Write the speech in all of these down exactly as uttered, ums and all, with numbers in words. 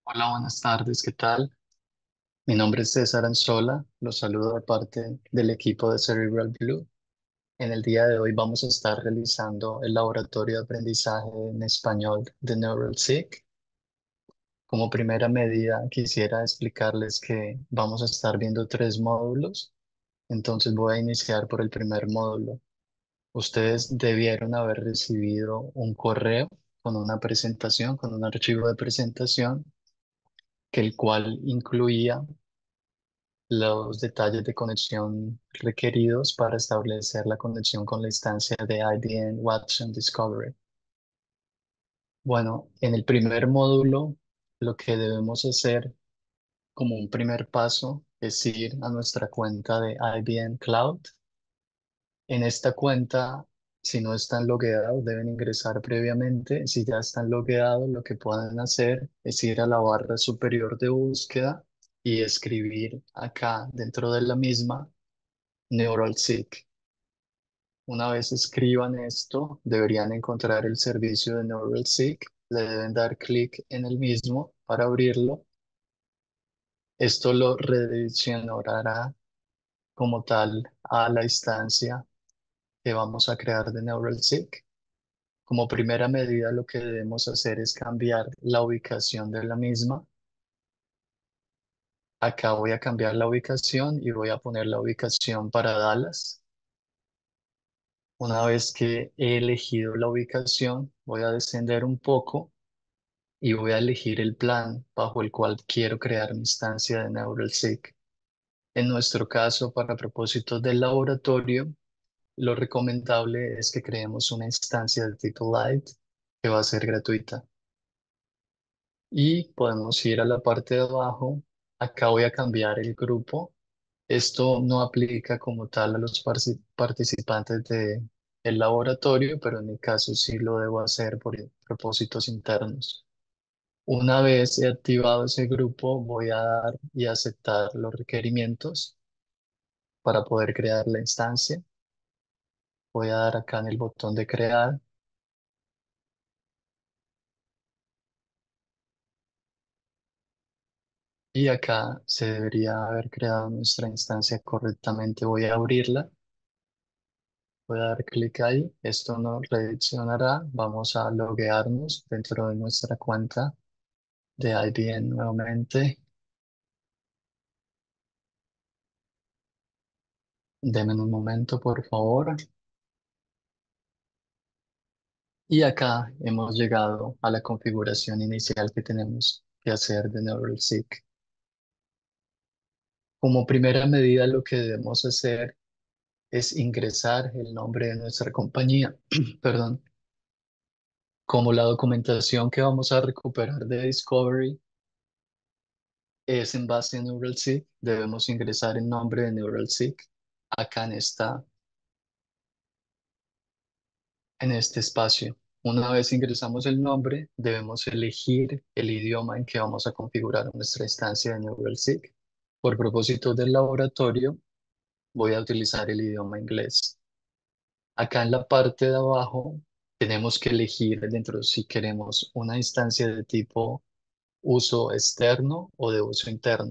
Hola, buenas tardes, ¿qué tal? Mi nombre es César Anzola, los saludo de parte del equipo de Cerebral Blue. En el día de hoy vamos a estar realizando el laboratorio de aprendizaje en español de NeuralSeq. Como primera medida, quisiera explicarles que vamos a estar viendo tres módulos, entonces voy a iniciar por el primer módulo. Ustedes debieron haber recibido un correo con una presentación, con un archivo de presentación, que el cual incluía los detalles de conexión requeridos para establecer la conexión con la instancia de I B M Watson Discovery. Bueno, en el primer módulo, lo que debemos hacer como un primer paso es ir a nuestra cuenta de I B M Cloud. En esta cuenta, si no están logueados, deben ingresar previamente. Si ya están logueados, lo que pueden hacer es ir a la barra superior de búsqueda y escribir acá dentro de la misma NeuralSeq. Una vez escriban esto, deberían encontrar el servicio de NeuralSeq, le deben dar clic en el mismo para abrirlo. Esto lo redireccionará como tal a la instancia que vamos a crear de NeuralSeq. Como primera medida, lo que debemos hacer es cambiar la ubicación de la misma. Acá voy a cambiar la ubicación y voy a poner la ubicación para Dallas. Una vez que he elegido la ubicación, voy a descender un poco y voy a elegir el plan bajo el cual quiero crear mi instancia de NeuralSeq. En nuestro caso, para propósitos del laboratorio, lo recomendable es que creemos una instancia de tipo Lite que va a ser gratuita. Y podemos ir a la parte de abajo. Acá voy a cambiar el grupo. Esto no aplica como tal a los parci- participantes de el laboratorio, pero en mi caso sí lo debo hacer por propósitos internos. Una vez he activado ese grupo, voy a dar y aceptar los requerimientos para poder crear la instancia. Voy a dar acá en el botón de crear y acá se debería haber creado nuestra instancia correctamente. Voy a abrirla, voy a dar clic ahí. Esto nos redireccionará. Vamos a loguearnos dentro de nuestra cuenta de I B M nuevamente. Denme un momento, por favor. Y acá hemos llegado a la configuración inicial que tenemos que hacer de NeuralSeq. Como primera medida, lo que debemos hacer es ingresar el nombre de nuestra compañía. Perdón. Como la documentación que vamos a recuperar de Discovery es en base a NeuralSeq, debemos ingresar el nombre de NeuralSeq acá en esta, en este espacio. Una vez ingresamos el nombre, debemos elegir el idioma en que vamos a configurar nuestra instancia de NeuralSeq. Por propósito del laboratorio, voy a utilizar el idioma inglés. Acá en la parte de abajo tenemos que elegir dentro si queremos una instancia de tipo uso externo o de uso interno.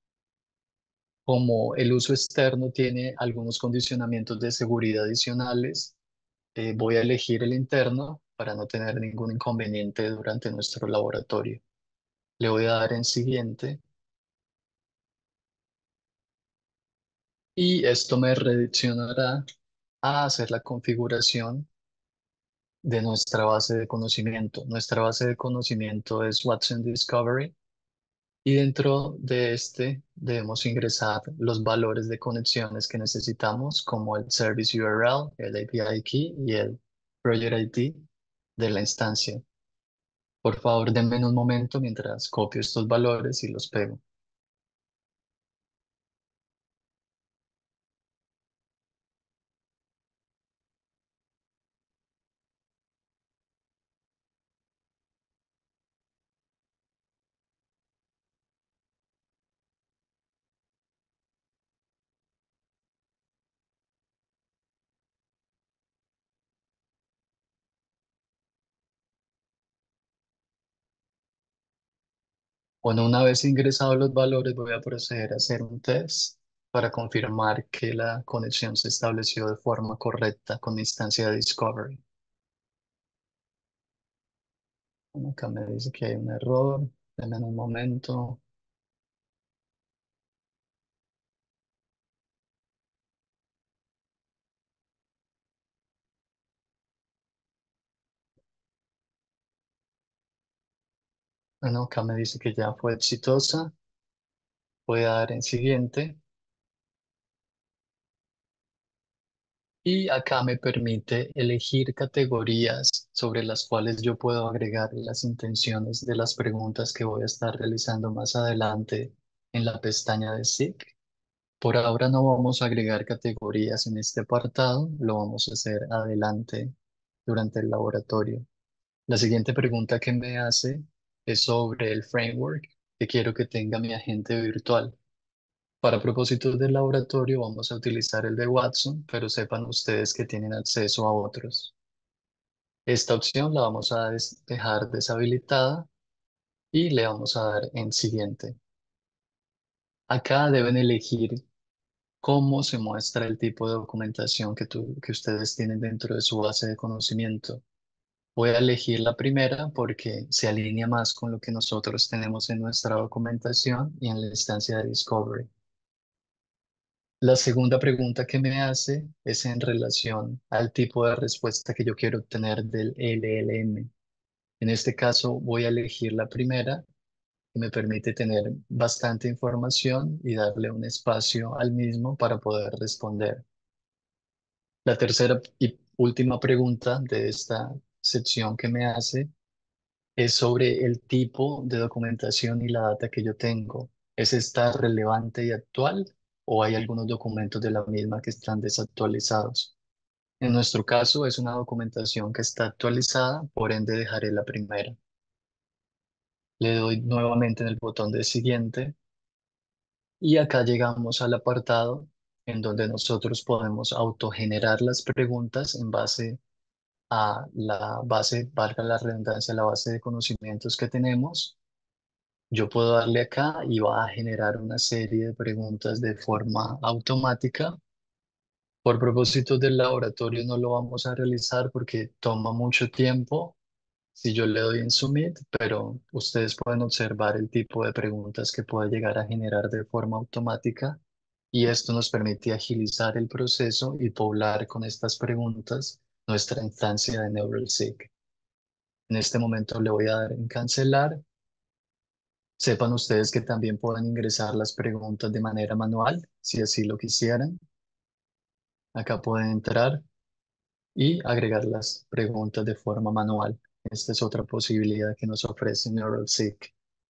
Como el uso externo tiene algunos condicionamientos de seguridad adicionales, eh, voy a elegir el interno para no tener ningún inconveniente durante nuestro laboratorio. Le voy a dar en siguiente y esto me redireccionará a hacer la configuración de nuestra base de conocimiento. Nuestra base de conocimiento es Watson Discovery y dentro de este debemos ingresar los valores de conexiones que necesitamos como el Service U R L, el A P I Key y el Project I D de la instancia. Por favor, denme un momento mientras copio estos valores y los pego. Bueno, una vez ingresados los valores, voy a proceder a hacer un test para confirmar que la conexión se estableció de forma correcta con mi instancia de Discovery. Bueno, acá me dice que hay un error. Denme un momento. Bueno, acá me dice que ya fue exitosa. Voy a dar en siguiente. Y acá me permite elegir categorías sobre las cuales yo puedo agregar las intenciones de las preguntas que voy a estar realizando más adelante en la pestaña de S I C. Por ahora no vamos a agregar categorías en este apartado, lo vamos a hacer adelante durante el laboratorio. La siguiente pregunta que me hace es sobre el framework que quiero que tenga mi agente virtual. Para propósitos del laboratorio vamos a utilizar el de Watson, pero sepan ustedes que tienen acceso a otros. Esta opción la vamos a des- dejar deshabilitada y le vamos a dar en siguiente. Acá deben elegir cómo se muestra el tipo de documentación que, tú- que ustedes tienen dentro de su base de conocimiento. Voy a elegir la primera porque se alinea más con lo que nosotros tenemos en nuestra documentación y en la instancia de Discovery. La segunda pregunta que me hace es en relación al tipo de respuesta que yo quiero obtener del L L M. En este caso voy a elegir la primera, que me permite tener bastante información y darle un espacio al mismo para poder responder. La tercera y última pregunta de esta sección que me hace es sobre el tipo de documentación y la data que yo tengo. ¿Es esta relevante y actual o hay algunos documentos de la misma que están desactualizados? En nuestro caso es una documentación que está actualizada, por ende dejaré la primera. Le doy nuevamente en el botón de siguiente y acá llegamos al apartado en donde nosotros podemos autogenerar las preguntas en base a la base, valga la redundancia, la base de conocimientos que tenemos. Yo puedo darle acá y va a generar una serie de preguntas de forma automática. Por propósitos del laboratorio no lo vamos a realizar porque toma mucho tiempo si yo le doy en Submit, pero ustedes pueden observar el tipo de preguntas que puede llegar a generar de forma automática y esto nos permite agilizar el proceso y poblar con estas preguntas nuestra instancia de NeuralSeq. En este momento le voy a dar en cancelar. Sepan ustedes que también pueden ingresar las preguntas de manera manual, si así lo quisieran. Acá pueden entrar y agregar las preguntas de forma manual. Esta es otra posibilidad que nos ofrece NeuralSeq.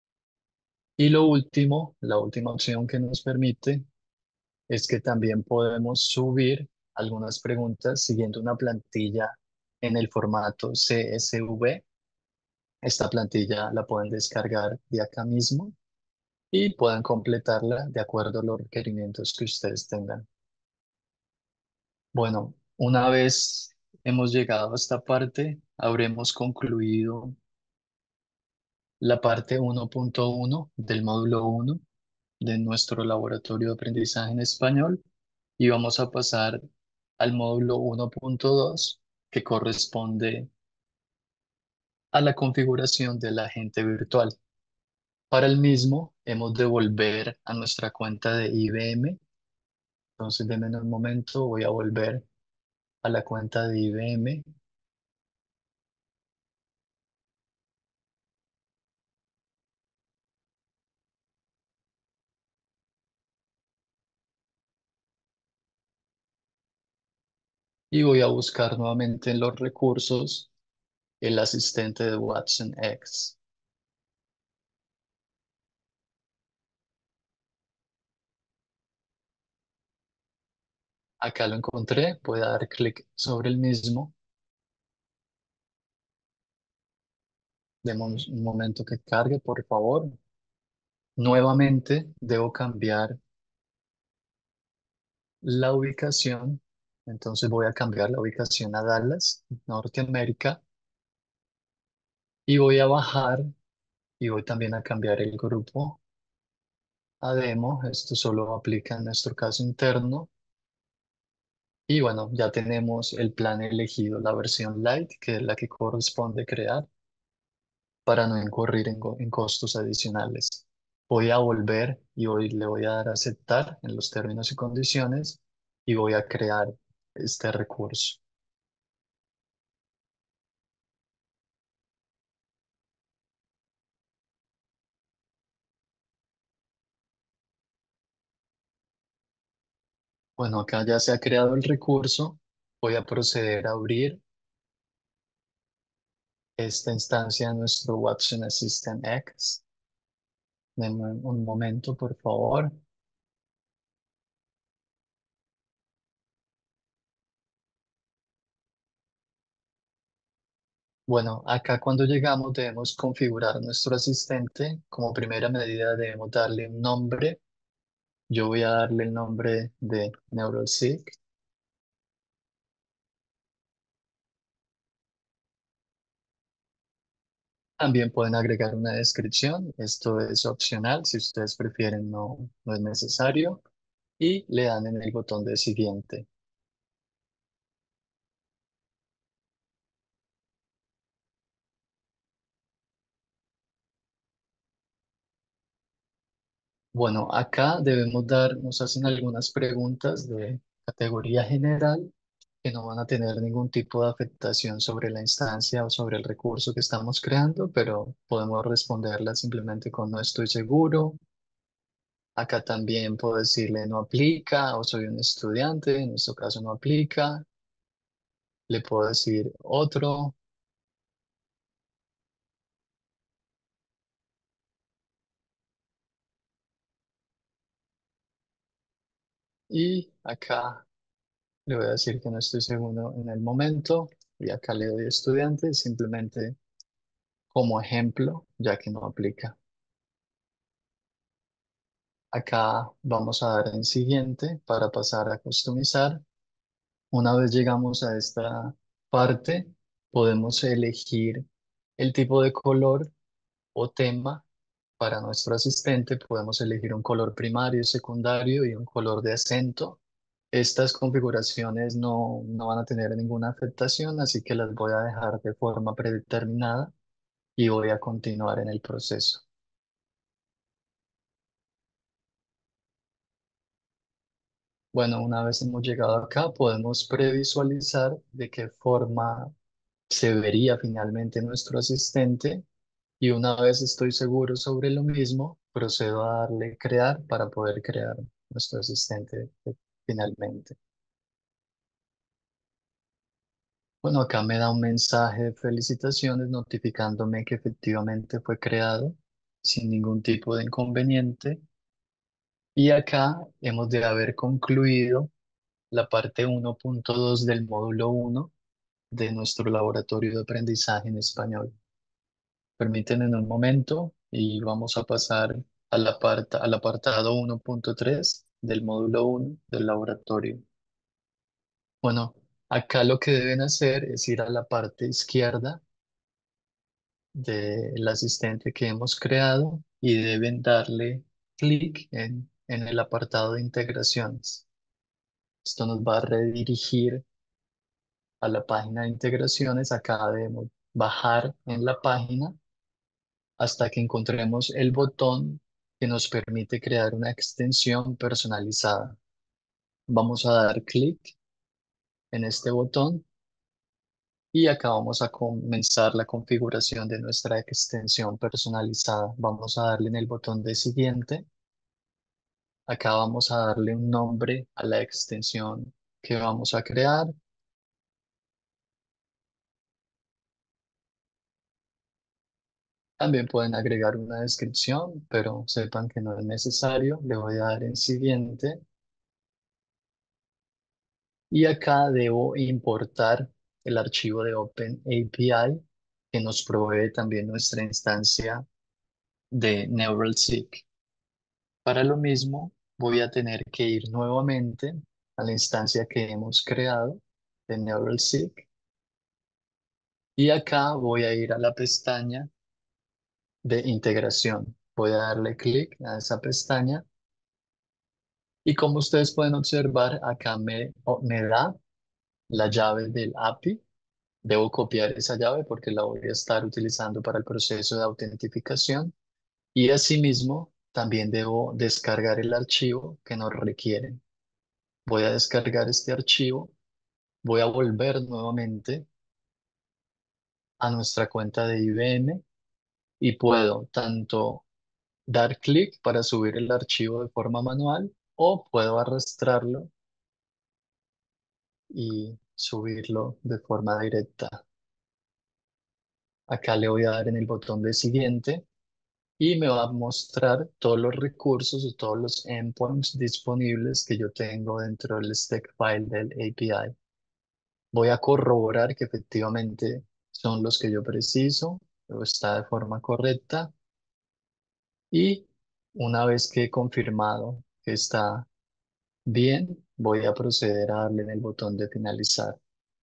Y lo último, la última opción que nos permite es que también podemos subir algunas preguntas siguiendo una plantilla en el formato C S V. Esta plantilla la pueden descargar de acá mismo y puedan completarla de acuerdo a los requerimientos que ustedes tengan. Bueno, una vez hemos llegado a esta parte, habremos concluido la parte uno punto uno del módulo uno de nuestro laboratorio de aprendizaje en español y vamos a pasar al módulo uno punto dos que corresponde a la configuración del agente virtual. Para el mismo, hemos de volver a nuestra cuenta de I B M. Entonces, denme un momento, voy a volver a la cuenta de I B M y voy a buscar nuevamente en los recursos el asistente de Watson X. Acá lo encontré, voy a dar clic sobre el mismo. Demos un momento que cargue, por favor. Nuevamente debo cambiar la ubicación. Entonces voy a cambiar la ubicación a Dallas, Norteamérica, y voy a bajar y voy también a cambiar el grupo a demo. Esto solo aplica en nuestro caso interno. Y bueno, ya tenemos el plan elegido, la versión light, que es la que corresponde crear para no incurrir en, go- en costos adicionales. Voy a volver y hoy le voy a dar a aceptar en los términos y condiciones y voy a crear este recurso. Bueno, acá ya se ha creado el recurso. Voy a proceder a abrir esta instancia de nuestro Watson Assistant X. Denme un momento, por favor. Bueno, acá cuando llegamos debemos configurar nuestro asistente. Como primera medida debemos darle un nombre. Yo voy a darle el nombre de NeuralSeek. También pueden agregar una descripción. Esto es opcional. Si ustedes prefieren, no, no es necesario. Y le dan en el botón de siguiente. Bueno, acá debemos dar, nos hacen algunas preguntas de categoría general que no van a tener ningún tipo de afectación sobre la instancia o sobre el recurso que estamos creando, pero podemos responderlas simplemente con no estoy seguro. Acá también puedo decirle no aplica o soy un estudiante, en nuestro caso no aplica. Le puedo decir otro y acá le voy a decir que no estoy seguro en el momento y acá le doy estudiante simplemente como ejemplo, ya que no aplica. Acá vamos a dar en siguiente para pasar a customizar. Una vez llegamos a esta parte, podemos elegir el tipo de color o tema para nuestro asistente. Podemos elegir un color primario, secundario y un color de acento. Estas configuraciones no, no van a tener ninguna afectación, así que las voy a dejar de forma predeterminada y voy a continuar en el proceso. Bueno, una vez hemos llegado acá, podemos previsualizar de qué forma se vería finalmente nuestro asistente y una vez estoy seguro sobre lo mismo, procedo a darle crear para poder crear nuestro asistente eh, finalmente. Bueno, acá me da un mensaje de felicitaciones notificándome que efectivamente fue creado sin ningún tipo de inconveniente y acá hemos de haber concluido la parte uno punto dos del módulo uno de nuestro laboratorio de aprendizaje en español. Permítanme un momento y vamos a pasar al, aparta- al apartado uno punto tres del módulo uno del laboratorio. Bueno, acá lo que deben hacer es ir a la parte izquierda del asistente que hemos creado y deben darle clic en, en el apartado de integraciones. Esto nos va a redirigir a la página de integraciones. Acá debemos bajar en la página hasta que encontremos el botón que nos permite crear una extensión personalizada. Vamos a dar clic en este botón y acá vamos a comenzar la configuración de nuestra extensión personalizada. Vamos a darle en el botón de siguiente. Acá vamos a darle un nombre a la extensión que vamos a crear. También pueden agregar una descripción, pero sepan que no es necesario. Le voy a dar en siguiente. Y acá debo importar el archivo de OpenAPI que nos provee también nuestra instancia de NeuralSeek. Para lo mismo, voy a tener que ir nuevamente a la instancia que hemos creado de NeuralSeek y acá voy a ir a la pestaña de integración. Voy a darle clic a esa pestaña y como ustedes pueden observar, acá me, o- me da la llave del A P I. Debo copiar esa llave porque la voy a estar utilizando para el proceso de autentificación y asimismo también debo descargar el archivo que nos requieren. Voy a descargar este archivo, voy a volver nuevamente a nuestra cuenta de I B M y puedo tanto dar clic para subir el archivo de forma manual o puedo arrastrarlo y subirlo de forma directa. Acá le voy a dar en el botón de siguiente y me va a mostrar todos los recursos o todos los endpoints disponibles que yo tengo dentro del stack file del A P I. Voy a corroborar que efectivamente son los que yo preciso o está de forma correcta y una vez que he confirmado que está bien, voy a proceder a darle en el botón de finalizar.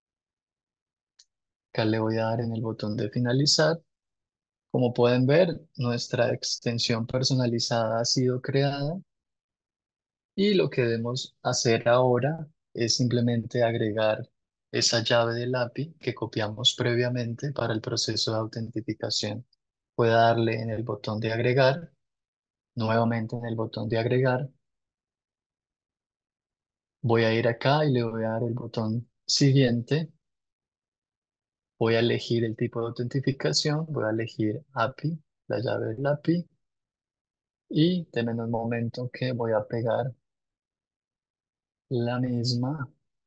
Acá le voy a dar en el botón de finalizar. Como pueden ver, nuestra extensión personalizada ha sido creada y lo que debemos hacer ahora es simplemente agregar esa llave del A P I que copiamos previamente para el proceso de autentificación. Voy a darle en el botón de agregar, nuevamente en el botón de agregar. Voy a ir acá y le voy a dar el botón siguiente. Voy a elegir el tipo de autentificación, voy a elegir A P I, la llave del A P I y denme un momento que voy a pegar la misma.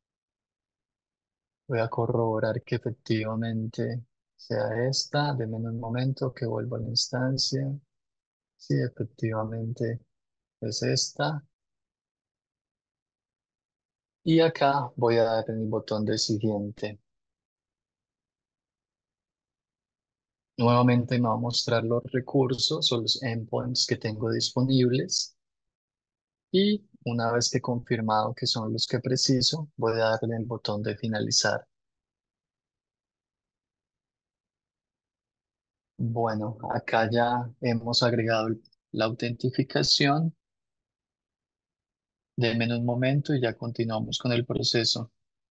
Voy a corroborar que efectivamente sea esta. Denme un momento que vuelvo a la instancia. Sí, efectivamente es esta. Y acá voy a dar en el botón de siguiente. Nuevamente me va a mostrar los recursos o los endpoints que tengo disponibles. Y una vez que he confirmado que son los que preciso, voy a darle el botón de finalizar. Bueno, acá ya hemos agregado la autentificación. Denme un momento y ya continuamos con el proceso.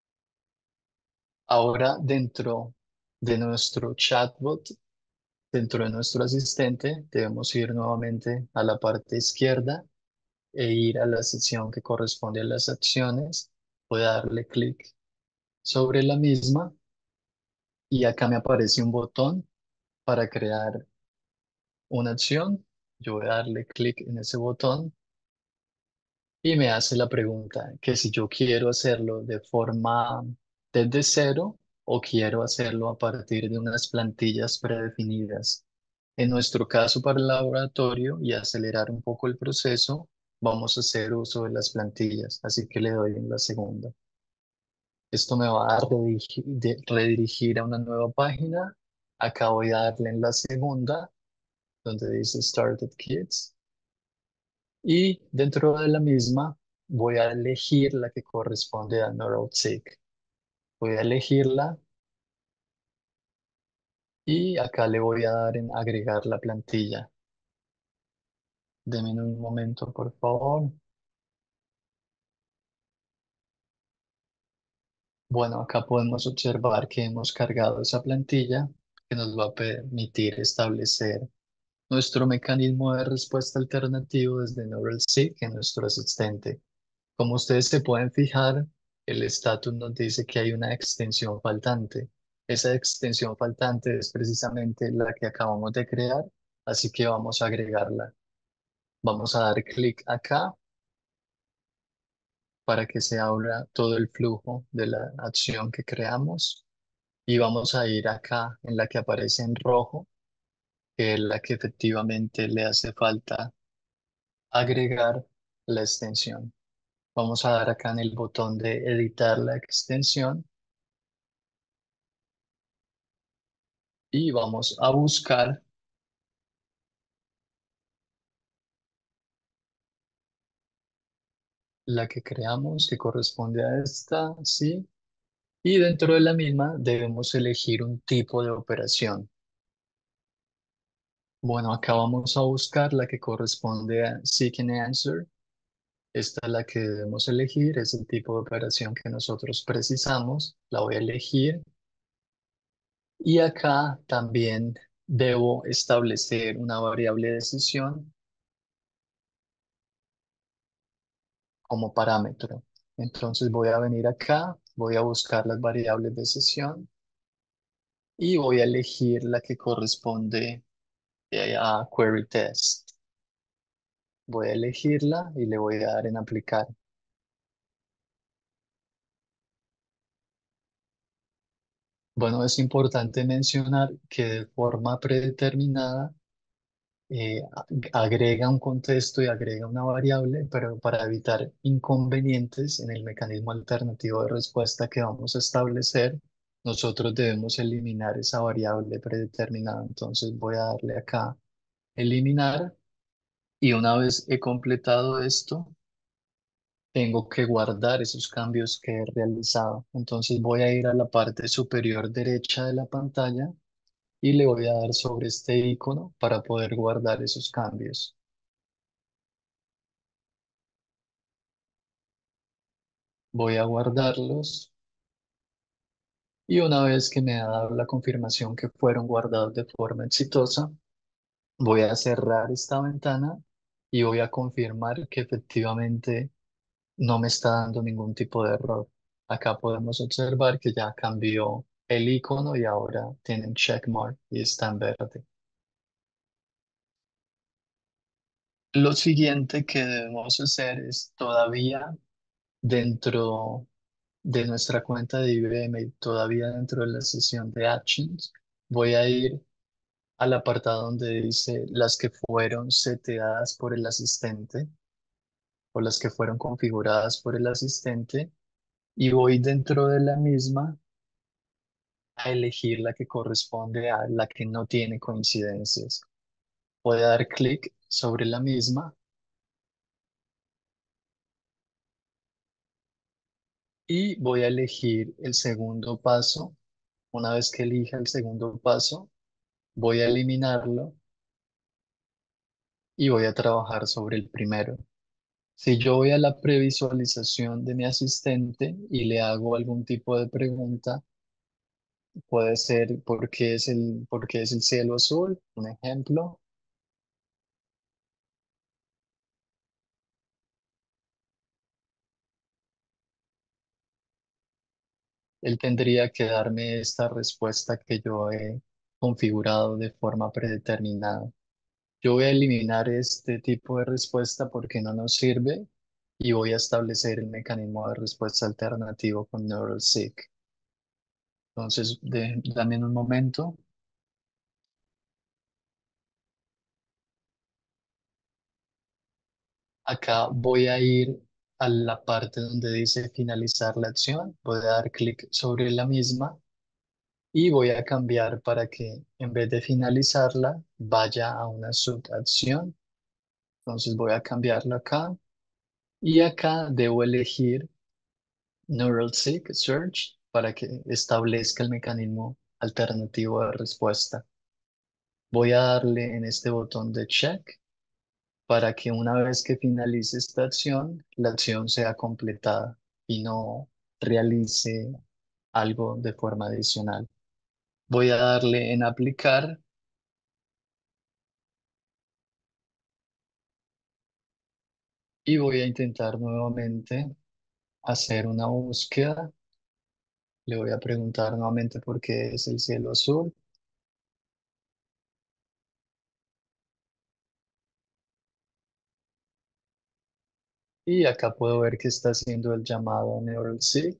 Ahora dentro de nuestro chatbot, dentro de nuestro asistente, debemos ir nuevamente a la parte izquierda e ir a la sección que corresponde a las acciones. Voy a darle clic sobre la misma y acá me aparece un botón para crear una acción. Yo voy a darle clic en ese botón y me hace la pregunta que si yo quiero hacerlo de forma desde cero o quiero hacerlo a partir de unas plantillas predefinidas. En nuestro caso para el laboratorio y acelerar un poco el proceso, vamos a hacer uso de las plantillas, así que le doy en la segunda. Esto me va a redirigir, de- redirigir a una nueva página. Acá voy a darle en la segunda, donde dice Started Kids. Y dentro de la misma voy a elegir la que corresponde a NeuroSeek. Voy a elegirla y acá le voy a dar en agregar la plantilla. Deme un momento, por favor. Bueno, acá podemos observar que hemos cargado esa plantilla que nos va a permitir establecer nuestro mecanismo de respuesta alternativo desde NeuralSeek en nuestro asistente. Como ustedes se pueden fijar, el estatus nos dice que hay una extensión faltante. Esa extensión faltante es precisamente la que acabamos de crear, así que vamos a agregarla. Vamos a dar clic acá para que se abra todo el flujo de la acción que creamos y vamos a ir acá en la que aparece en rojo, que es la que efectivamente le hace falta agregar la extensión. Vamos a dar acá en el botón de editar la extensión y vamos a buscar la que creamos que corresponde a esta, ¿sí? Y dentro de la misma debemos elegir un tipo de operación. Bueno, acá vamos a buscar la que corresponde a Seek an Answer. Esta es la que debemos elegir, es el tipo de operación que nosotros precisamos. La voy a elegir y acá también debo establecer una variable de decisión como parámetro. Entonces voy a venir acá, voy a buscar las variables de sesión y voy a elegir la que corresponde eh, a Query Test. Voy a elegirla y le voy a dar en aplicar. Bueno, es importante mencionar que de forma predeterminada eh, a- agrega un contexto y agrega una variable, pero para evitar inconvenientes en el mecanismo alternativo de respuesta que vamos a establecer, nosotros debemos eliminar esa variable predeterminada. Entonces voy a darle acá eliminar y una vez he completado esto, tengo que guardar esos cambios que he realizado. Entonces voy a ir a la parte superior derecha de la pantalla y le voy a dar sobre este icono para poder guardar esos cambios. Voy a guardarlos y una vez que me ha dado la confirmación que fueron guardados de forma exitosa, voy a cerrar esta ventana y voy a confirmar que efectivamente no me está dando ningún tipo de error. Acá podemos observar que ya cambió el icono y ahora tiene un checkmark y está en verde. Lo siguiente que debemos hacer es todavía dentro de nuestra cuenta de I B M y todavía dentro de la sesión de Actions, voy a ir al apartado donde dice las que fueron seteadas por el asistente o las que fueron configuradas por el asistente y voy dentro de la misma a elegir la que corresponde a la que no tiene coincidencias. Voy a dar clic sobre la misma y voy a elegir el segundo paso. Una vez que elija el segundo paso, voy a eliminarlo y voy a trabajar sobre el primero. Si yo voy a la previsualización de mi asistente y le hago algún tipo de pregunta, puede ser ¿por qué es el, por qué es el cielo azul? Un ejemplo. Él tendría que darme esta respuesta que yo he configurado de forma predeterminada. Yo voy a eliminar este tipo de respuesta porque no nos sirve y voy a establecer el mecanismo de respuesta alternativo con NeuralSeek. Entonces, de- dame un momento. Acá voy a ir a la parte donde dice finalizar la acción. Voy a dar clic sobre la misma y voy a cambiar para que en vez de finalizarla vaya a una subacción. Entonces voy a cambiarlo acá y acá debo elegir NeuralSeek Search para que establezca el mecanismo alternativo de respuesta. Voy a darle en este botón de check para que una vez que finalice esta acción, la acción sea completada y no realice algo de forma adicional. Voy a darle en aplicar y voy a intentar nuevamente hacer una búsqueda. Le voy a preguntar nuevamente por qué es el cielo azul y acá puedo ver que está haciendo el llamado NeuralSeek.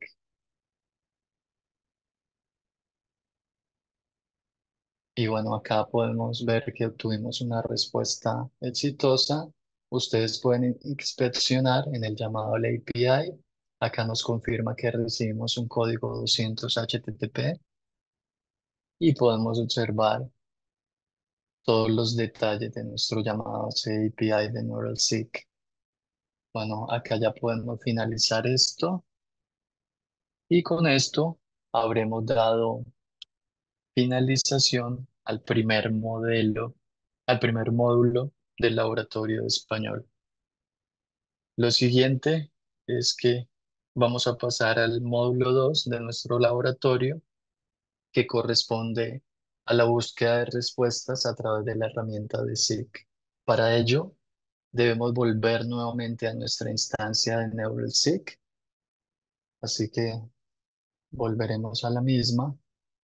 Y bueno, acá podemos ver que obtuvimos una respuesta exitosa. Ustedes pueden inspeccionar en el llamado a la A P I. Acá nos confirma que recibimos un código doscientos H T T P y podemos observar todos los detalles de nuestro llamado a A P I de NeuralSeek. Bueno, acá ya podemos finalizar esto y con esto habremos dado finalización al primer modelo al primer módulo del laboratorio de español. Lo siguiente es que vamos a pasar al módulo dos de nuestro laboratorio, que corresponde a la búsqueda de respuestas a través de la herramienta de SIG. Para ello, debemos volver nuevamente a nuestra instancia de NeuralSeek, así que volveremos a la misma.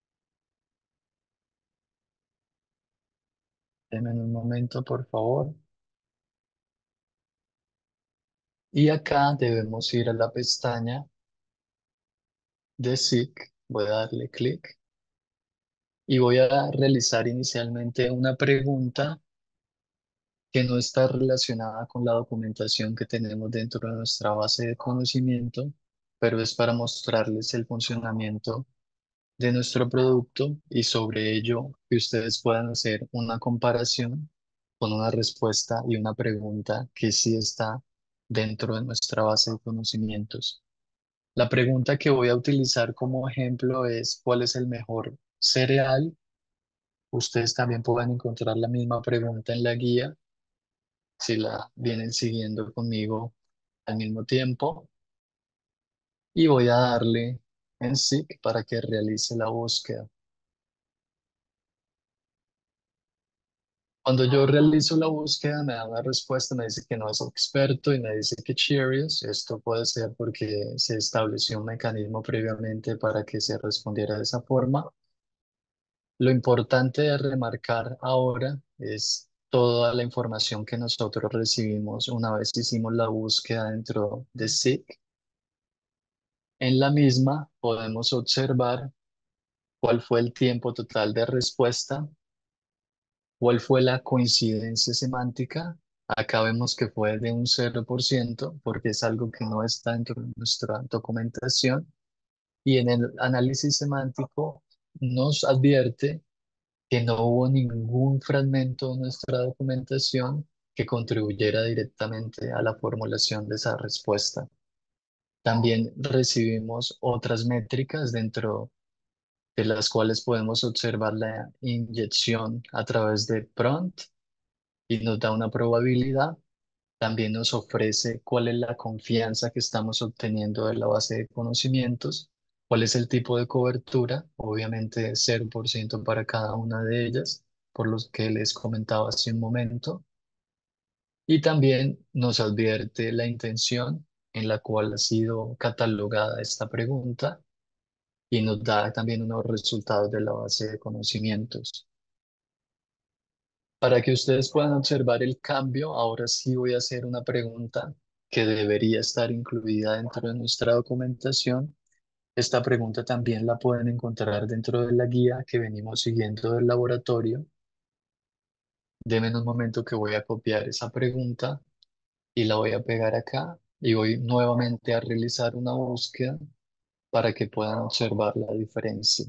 Denme un momento, por favor. Y acá debemos ir a la pestaña de SIG. Voy a darle clic y voy a realizar inicialmente una pregunta que no está relacionada con la documentación que tenemos dentro de nuestra base de conocimiento, pero es para mostrarles el funcionamiento de nuestro producto y sobre ello que ustedes puedan hacer una comparación con una respuesta y una pregunta que sí está dentro de nuestra base de conocimientos. La pregunta que voy a utilizar como ejemplo es: ¿cuál es el mejor cereal? Ustedes también pueden encontrar la misma pregunta en la guía si la vienen siguiendo conmigo al mismo tiempo, y voy a darle en SIG para que realice la búsqueda. Cuando yo realizo la búsqueda me da una respuesta, me dice que no es experto y me dice que Cheerios. Esto puede ser porque se estableció un mecanismo previamente para que se respondiera de esa forma. Lo importante de remarcar ahora es toda la información que nosotros recibimos una vez hicimos la búsqueda dentro de SIG. En la misma podemos observar cuál fue el tiempo total de respuesta, cuál fue la coincidencia semántica. Acá vemos que fue de un cero por ciento porque es algo que no está dentro de nuestra documentación. Y en el análisis semántico nos advierte que no hubo ningún fragmento de nuestra documentación que contribuyera directamente a la formulación de esa respuesta. También recibimos otras métricas dentro de las cuales podemos observar la inyección a través de prompt y nos da una probabilidad. También nos ofrece cuál es la confianza que estamos obteniendo de la base de conocimientos, cuál es el tipo de cobertura, obviamente cero por ciento para cada una de ellas, por los que les comentaba hace un momento. Y también nos advierte la intención en la cual ha sido catalogada esta pregunta y nos da también unos resultados de la base de conocimientos. Para que ustedes puedan observar el cambio, ahora sí voy a hacer una pregunta que debería estar incluida dentro de nuestra documentación. Esta pregunta también la pueden encontrar dentro de la guía que venimos siguiendo del laboratorio. Denme un momento que voy a copiar esa pregunta y la voy a pegar acá y voy nuevamente a realizar una búsqueda para que puedan observar la diferencia.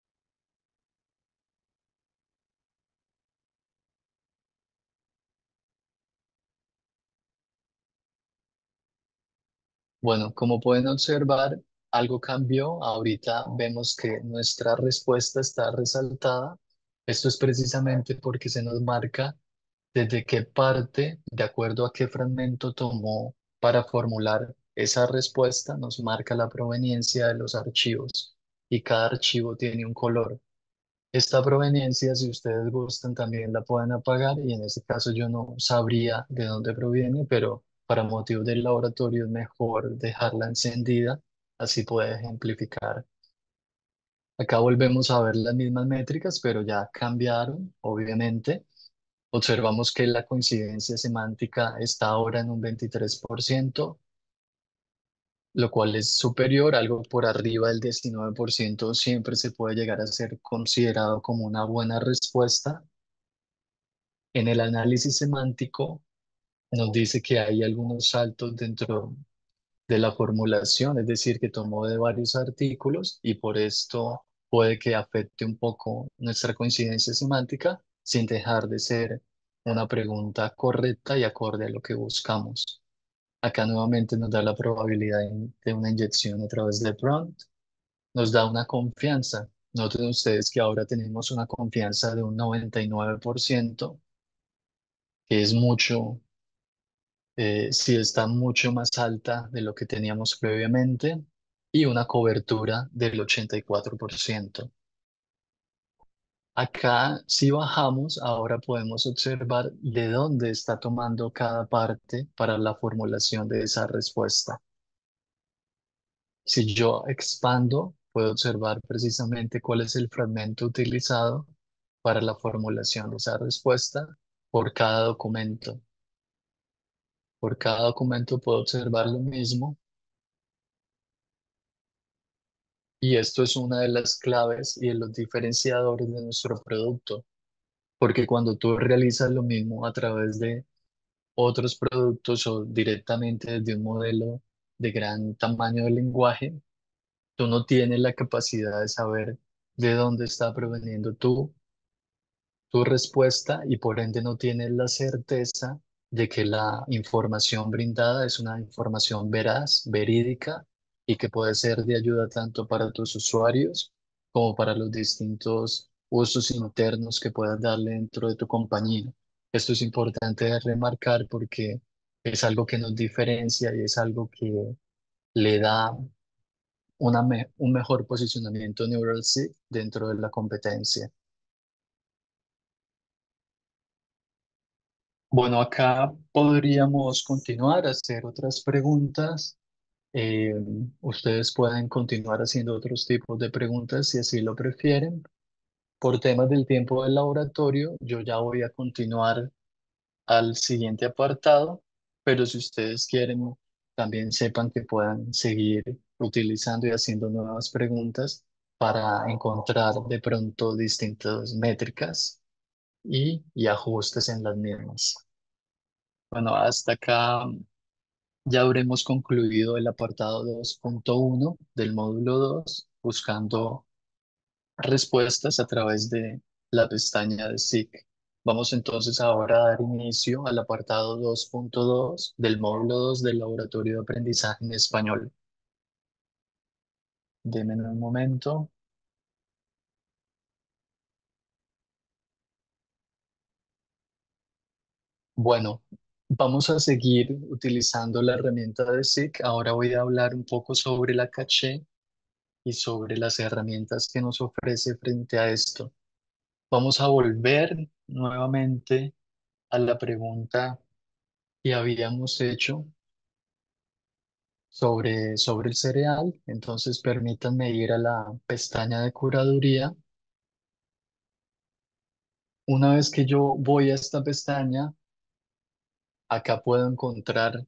Bueno, como pueden observar, algo cambió. Ahorita vemos que nuestra respuesta está resaltada. Esto es precisamente porque se nos marca desde qué parte, de acuerdo a qué fragmento tomó para formular esa respuesta, nos marca la proveniencia de los archivos y cada archivo tiene un color. Esta proveniencia, si ustedes gustan, también la pueden apagar y en este caso yo no sabría de dónde proviene, pero para motivos del laboratorio es mejor dejarla encendida, así puede ejemplificar. Acá volvemos a ver las mismas métricas, pero ya cambiaron, obviamente. Observamos que la coincidencia semántica está ahora en un veintitrés por ciento, lo cual es superior, algo por arriba del diecinueve por ciento siempre se puede llegar a ser considerado como una buena respuesta. En el análisis semántico nos dice que hay algunos saltos dentro de la formulación, es decir, que tomó de varios artículos y por esto puede que afecte un poco nuestra coincidencia semántica sin dejar de ser una pregunta correcta y acorde a lo que buscamos. Acá nuevamente nos da la probabilidad de de una inyección a través de prompt, nos da una confianza. Noten ustedes que ahora tenemos una confianza de un noventa y nueve por ciento que es mucho, eh, sí está mucho más alta de lo que teníamos previamente, y una cobertura del ochenta y cuatro por ciento. Acá, si bajamos, ahora podemos observar de dónde está tomando cada parte para la formulación de esa respuesta. Si yo expando, puedo observar precisamente cuál es el fragmento utilizado para la formulación de esa respuesta por cada documento. Por cada documento puedo observar lo mismo, y esto es una de las claves y de los diferenciadores de nuestro producto, porque cuando tú realizas lo mismo a través de otros productos o directamente desde un modelo de gran tamaño de lenguaje, tú no tienes la capacidad de saber de dónde está proveniendo tu, tu respuesta, y por ende no tienes la certeza de que la información brindada es una información veraz, verídica, y que puede ser de ayuda tanto para tus usuarios como para los distintos usos internos que puedas darle dentro de tu compañía. Esto es importante de remarcar porque es algo que nos diferencia y es algo que le da una me- un mejor posicionamiento Neuralseek dentro de la competencia. Bueno, acá podríamos continuar a hacer otras preguntas. Eh, Ustedes pueden continuar haciendo otros tipos de preguntas si así lo prefieren. Por temas del tiempo del laboratorio, yo ya voy a continuar al siguiente apartado, pero si ustedes quieren, también sepan que puedan seguir utilizando y haciendo nuevas preguntas para encontrar de pronto distintas métricas y, y ajustes en las mismas. Bueno, hasta acá ya habremos concluido el apartado dos punto uno del módulo dos, buscando respuestas a través de la pestaña de S I C. Vamos entonces ahora a dar inicio al apartado dos punto dos del módulo dos del Laboratorio de Aprendizaje en Español. Denme un momento. Bueno, vamos a seguir utilizando la herramienta de S I C. Ahora voy a hablar un poco sobre la caché y sobre las herramientas que nos ofrece frente a esto. Vamos a volver nuevamente a la pregunta que habíamos hecho sobre, sobre el cereal. Entonces, permítanme ir a la pestaña de curaduría. Una vez que yo voy a esta pestaña, acá puedo encontrar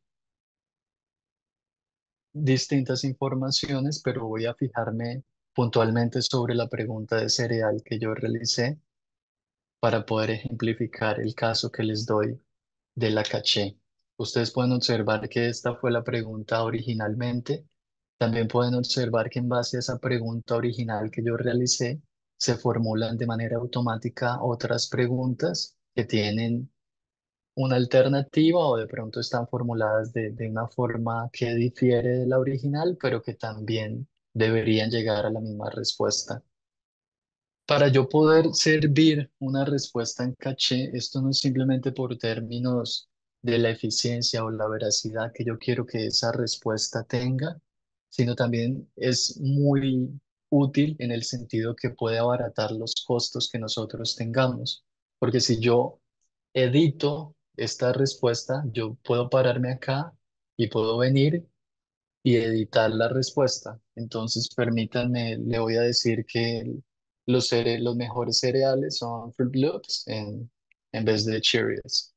distintas informaciones, pero voy a fijarme puntualmente sobre la pregunta de cereal que yo realicé para poder ejemplificar el caso que les doy de la caché. Ustedes pueden observar que esta fue la pregunta originalmente. También pueden observar que en base a esa pregunta original que yo realicé, se formulan de manera automática otras preguntas que tienen una alternativa, o de pronto están formuladas de, de una forma que difiere de la original, pero que también deberían llegar a la misma respuesta. Para yo poder servir una respuesta en caché, esto no es simplemente por términos de la eficiencia o la veracidad que yo quiero que esa respuesta tenga, sino también es muy útil en el sentido que puede abaratar los costos que nosotros tengamos. Porque si yo edito esta respuesta, yo puedo pararme acá y puedo venir y editar la respuesta. Entonces, permítanme, le voy a decir que los, cere- los mejores cereales son Fruit Loops en, en vez de Cheerios.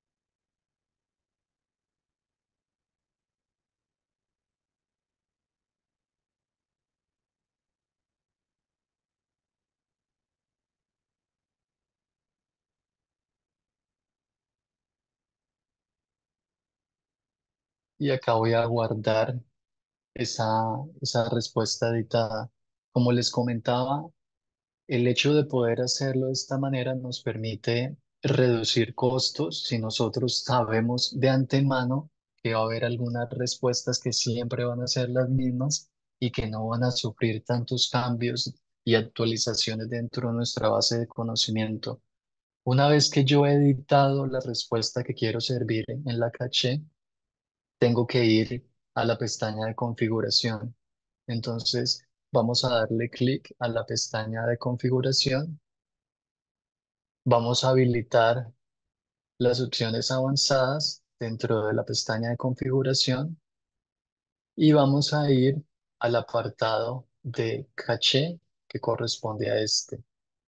Y acá voy a guardar esa, esa respuesta editada. Como les comentaba, el hecho de poder hacerlo de esta manera nos permite reducir costos si nosotros sabemos de antemano que va a haber algunas respuestas que siempre van a ser las mismas y que no van a sufrir tantos cambios y actualizaciones dentro de nuestra base de conocimiento. Una vez que yo he editado la respuesta que quiero servir en la caché, tengo que ir a la pestaña de configuración. Entonces, vamos a darle clic a la pestaña de configuración. Vamos a habilitar las opciones avanzadas dentro de la pestaña de configuración y vamos a ir al apartado de caché que corresponde a este.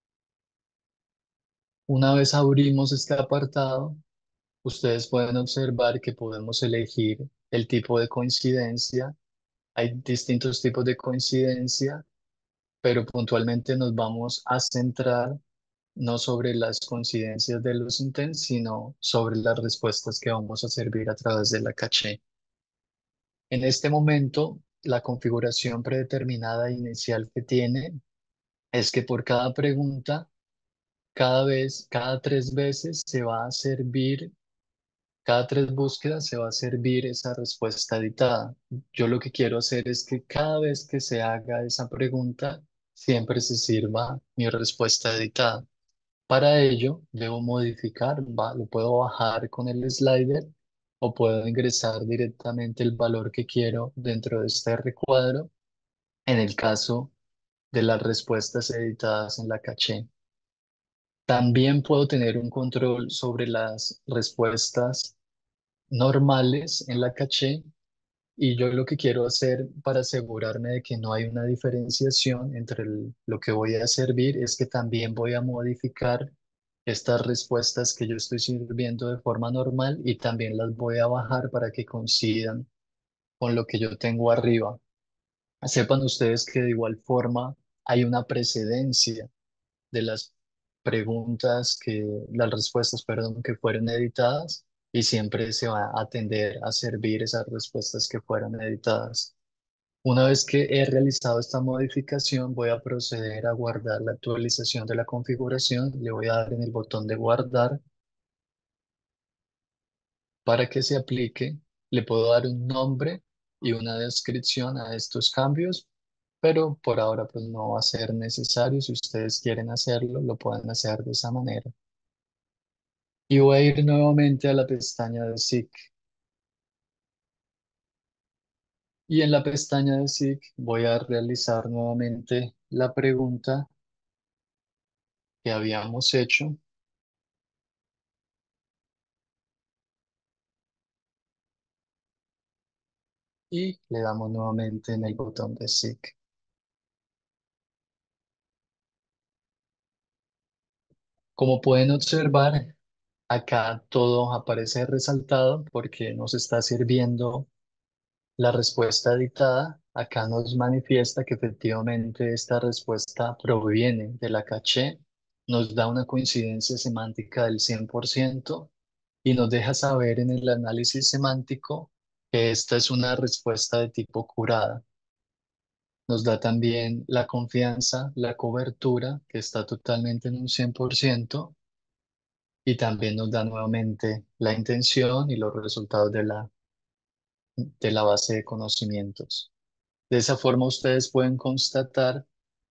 Una vez abrimos este apartado, ustedes pueden observar que podemos elegir el tipo de coincidencia. Hay distintos tipos de coincidencia, pero puntualmente nos vamos a centrar no sobre las coincidencias de los intents, sino sobre las respuestas que vamos a servir a través de la caché. En este momento, la configuración predeterminada inicial que tiene es que por cada pregunta, cada vez, cada tres veces se va a servir, cada tres búsquedas se va a servir esa respuesta editada. Yo lo que quiero hacer es que cada vez que se haga esa pregunta, siempre se sirva mi respuesta editada. Para ello, debo modificar, va- lo puedo bajar con el slider o puedo ingresar directamente el valor que quiero dentro de este recuadro en el caso de las respuestas editadas en la caché. También puedo tener un control sobre las respuestas normales en la caché y yo lo que quiero hacer para asegurarme de que no hay una diferenciación entre el- lo que voy a servir es que también voy a modificar estas respuestas que yo estoy sirviendo de forma normal y también las voy a bajar para que coincidan con lo que yo tengo arriba. Sepan ustedes que de igual forma hay una precedencia de las preguntas que, las respuestas, perdón, que fueron editadas y siempre se va a tender a servir esas respuestas que fueron editadas. Una vez que he realizado esta modificación, voy a proceder a guardar la actualización de la configuración. Le voy a dar en el botón de guardar para que se aplique. Le puedo dar un nombre y una descripción a estos cambios, pero por ahora pues no va a ser necesario. Si ustedes quieren hacerlo, lo pueden hacer de esa manera. Y voy a ir nuevamente a la pestaña de S I C. Y en la pestaña de S I C voy a realizar nuevamente la pregunta que habíamos hecho y le damos nuevamente en el botón de S I C. Como pueden observar, acá todo aparece resaltado porque nos está sirviendo la respuesta editada. Acá nos manifiesta que efectivamente esta respuesta proviene de la caché, nos da una coincidencia semántica del cien por ciento y nos deja saber en el análisis semántico que esta es una respuesta de tipo curada. Nos da también la confianza, la cobertura, que está totalmente en un cien por ciento, y también nos da nuevamente la intención y los resultados de la, de la base de conocimientos. De esa forma ustedes pueden constatar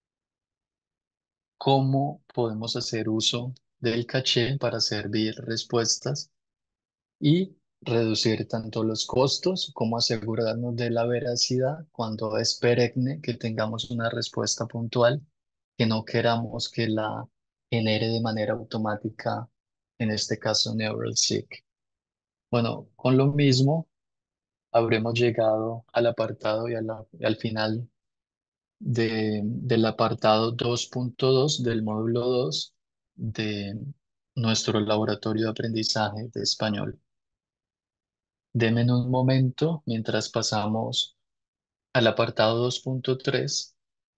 cómo podemos hacer uso del caché para servir respuestas y reducir tanto los costos como asegurarnos de la veracidad cuando es perenne que tengamos una respuesta puntual, que no queramos que la genere de manera automática, en este caso NeuralSeq. Bueno, con lo mismo habremos llegado al apartado y, a la- y al final de, del apartado dos punto dos del módulo dos de nuestro laboratorio de aprendizaje de español. Deme un momento mientras pasamos al apartado dos punto tres.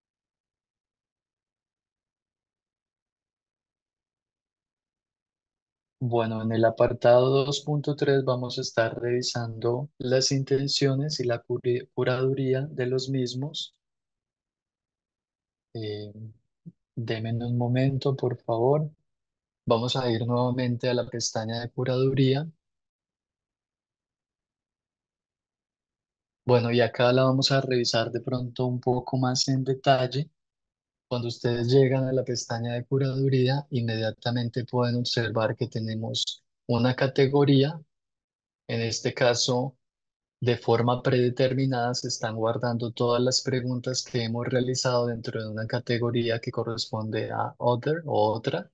Bueno, en el apartado dos punto tres vamos a estar revisando las intenciones y la curi- curaduría de los mismos. Eh, Deme un momento, por favor. Vamos a ir nuevamente a la pestaña de curaduría. Bueno, y acá la vamos a revisar de pronto un poco más en detalle. Cuando ustedes llegan a la pestaña de curaduría, inmediatamente pueden observar que tenemos una categoría. En este caso, de forma predeterminada, se están guardando todas las preguntas que hemos realizado dentro de una categoría que corresponde a Other o otra.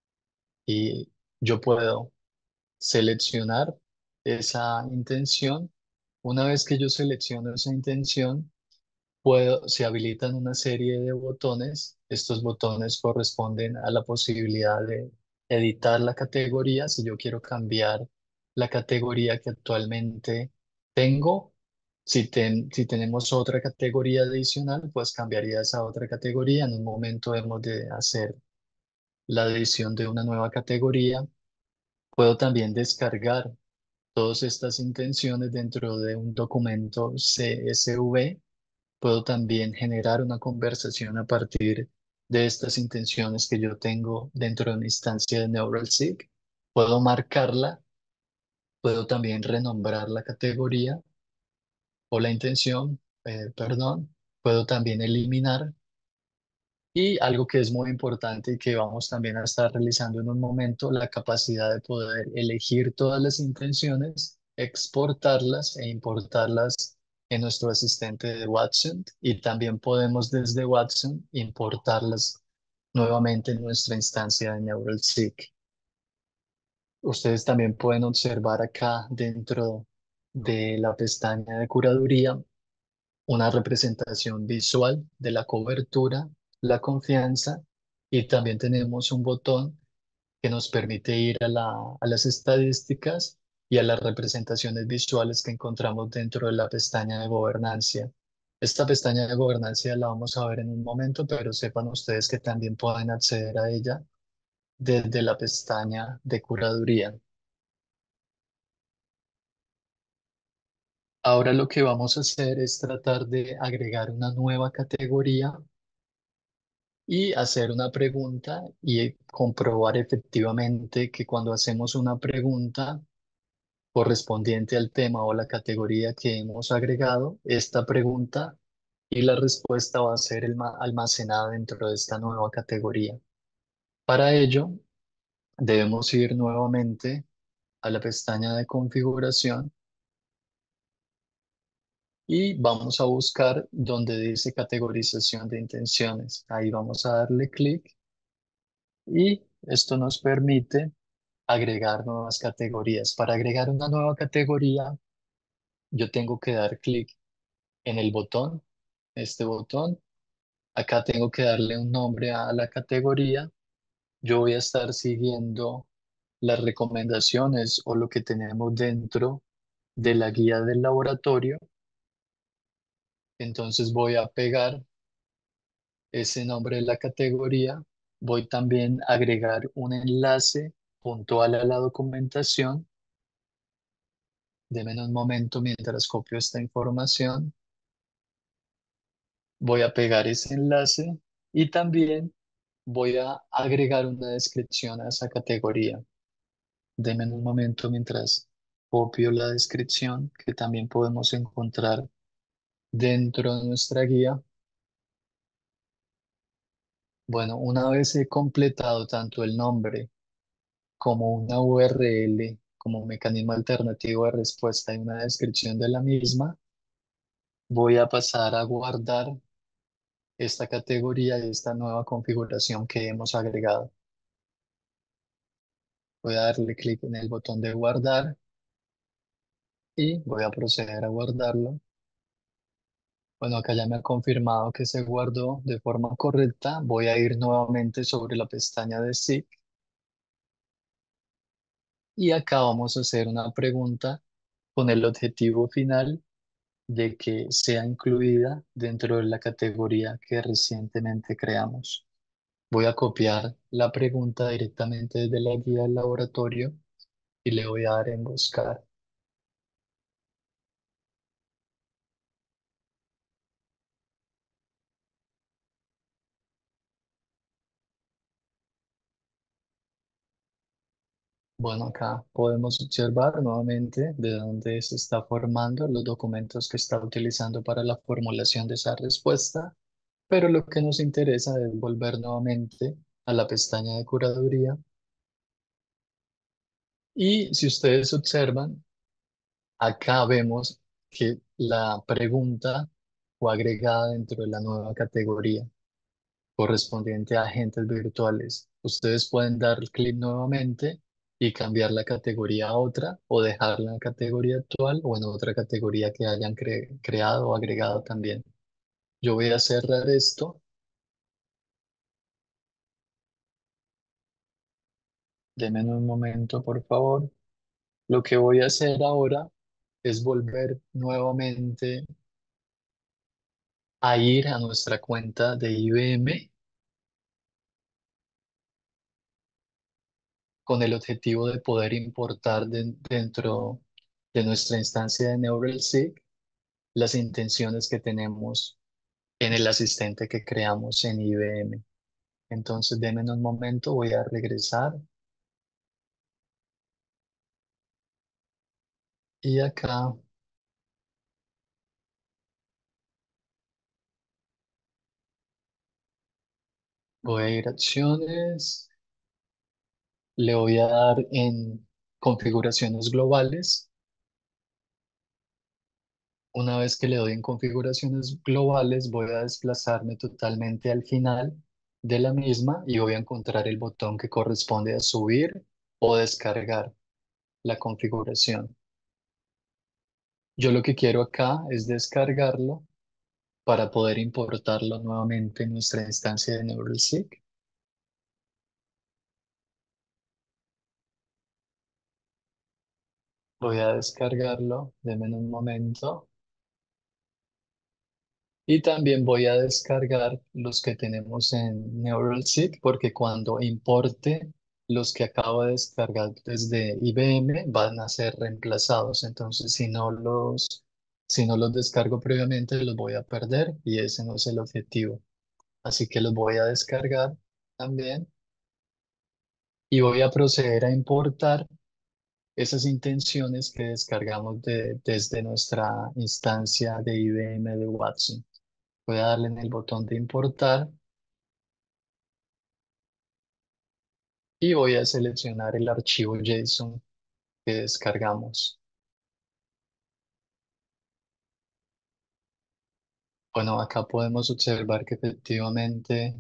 Y yo puedo seleccionar esa intención. Una vez que yo selecciono esa intención, puedo, se habilitan una serie de botones. Estos botones corresponden a la posibilidad de editar la categoría. Si yo quiero cambiar la categoría que actualmente tengo, si, ten- si tenemos otra categoría adicional, pues cambiaría esa otra categoría. En un momento hemos de hacer la adición de una nueva categoría. Puedo también descargar todas estas intenciones dentro de un documento C S V. Puedo también generar una conversación a partir de estas intenciones que yo tengo dentro de una instancia de NeuralSeq. Puedo marcarla, puedo también renombrar la categoría o la intención, eh, perdón. Puedo también eliminar. Y algo que es muy importante y que vamos también a estar realizando en un momento, la capacidad de poder elegir todas las intenciones, exportarlas e importarlas en nuestro asistente de Watson, y también podemos desde Watson importarlas nuevamente en nuestra instancia de NeuralSeq. Ustedes también pueden observar acá dentro de la pestaña de curaduría una representación visual de la cobertura, la confianza, y también tenemos un botón que nos permite ir a la- a las estadísticas y a las representaciones visuales que encontramos dentro de la pestaña de gobernancia. Esta pestaña de gobernancia la vamos a ver en un momento, pero sepan ustedes que también pueden acceder a ella desde la pestaña de curaduría. Ahora lo que vamos a hacer es tratar de agregar una nueva categoría y hacer una pregunta y comprobar efectivamente que cuando hacemos una pregunta correspondiente al tema o la categoría que hemos agregado, esta pregunta y la respuesta va a ser alma- almacenada dentro de esta nueva categoría. Para ello, debemos ir nuevamente a la pestaña de configuración y vamos a buscar donde dice categorización de intenciones. Ahí vamos a darle clic y esto nos permite agregar nuevas categorías. Para agregar una nueva categoría, yo tengo que dar clic en el botón, este botón. Acá tengo que darle un nombre a la categoría. Yo voy a estar siguiendo las recomendaciones o lo que tenemos dentro de la guía del laboratorio. Entonces voy a pegar ese nombre de la categoría. Voy también a agregar un enlace puntual a la documentación. Deme un momento mientras copio esta información. Voy a pegar ese enlace y también voy a agregar una descripción a esa categoría. Deme un momento mientras copio la descripción que también podemos encontrar dentro de nuestra guía. Bueno, una vez he completado tanto el nombre como una U R L, como mecanismo alternativo de respuesta y una descripción de la misma, voy a pasar a guardar esta categoría y esta nueva configuración que hemos agregado. Voy a darle clic en el botón de guardar y voy a proceder a guardarlo. Bueno, acá ya me ha confirmado que se guardó de forma correcta. Voy a ir nuevamente sobre la pestaña de SIG y acá vamos a hacer una pregunta con el objetivo final de que sea incluida dentro de la categoría que recientemente creamos. Voy a copiar la pregunta directamente desde la guía del laboratorio y le voy a dar en buscar. Bueno, acá podemos observar nuevamente de dónde se está formando los documentos que está utilizando para la formulación de esa respuesta. pero lo que nos interesa es volver nuevamente a la pestaña de curaduría. Y si ustedes observan, acá vemos que la pregunta fue agregada dentro de la nueva categoría correspondiente a agentes virtuales. Ustedes pueden dar clic nuevamente y cambiar la categoría a otra o dejar la categoría actual o en otra categoría que hayan cre- creado o agregado también. Yo voy a cerrar esto. Denme un momento, por favor. Lo que voy a hacer ahora es volver nuevamente a ir a nuestra cuenta de I B M con el objetivo de poder importar de- dentro de nuestra instancia de NeuralSeq las intenciones que tenemos en el asistente que creamos en I B M. Entonces, denme un momento, voy a regresar y acá voy a ir a acciones, le voy a dar en configuraciones globales. Una vez que le doy en configuraciones globales, voy a desplazarme totalmente al final de la misma y voy a encontrar el botón que corresponde a subir o descargar la configuración. Yo lo que quiero acá es descargarlo para poder importarlo nuevamente en nuestra instancia de NeuralSeq. Voy a descargarlo, denme un momento. Y también voy a descargar los que tenemos en NeuralSeq porque cuando importe los que acabo de descargar desde I B M van a ser reemplazados. Entonces, si no los, si no los descargo previamente, los voy a perder y ese no es el objetivo. Así que los voy a descargar también y voy a proceder a importar esas intenciones que descargamos de- desde nuestra instancia de I B M de Watson. Voy a darle en el botón de importar y voy a seleccionar el archivo JSON que descargamos. Bueno, acá podemos observar que efectivamente,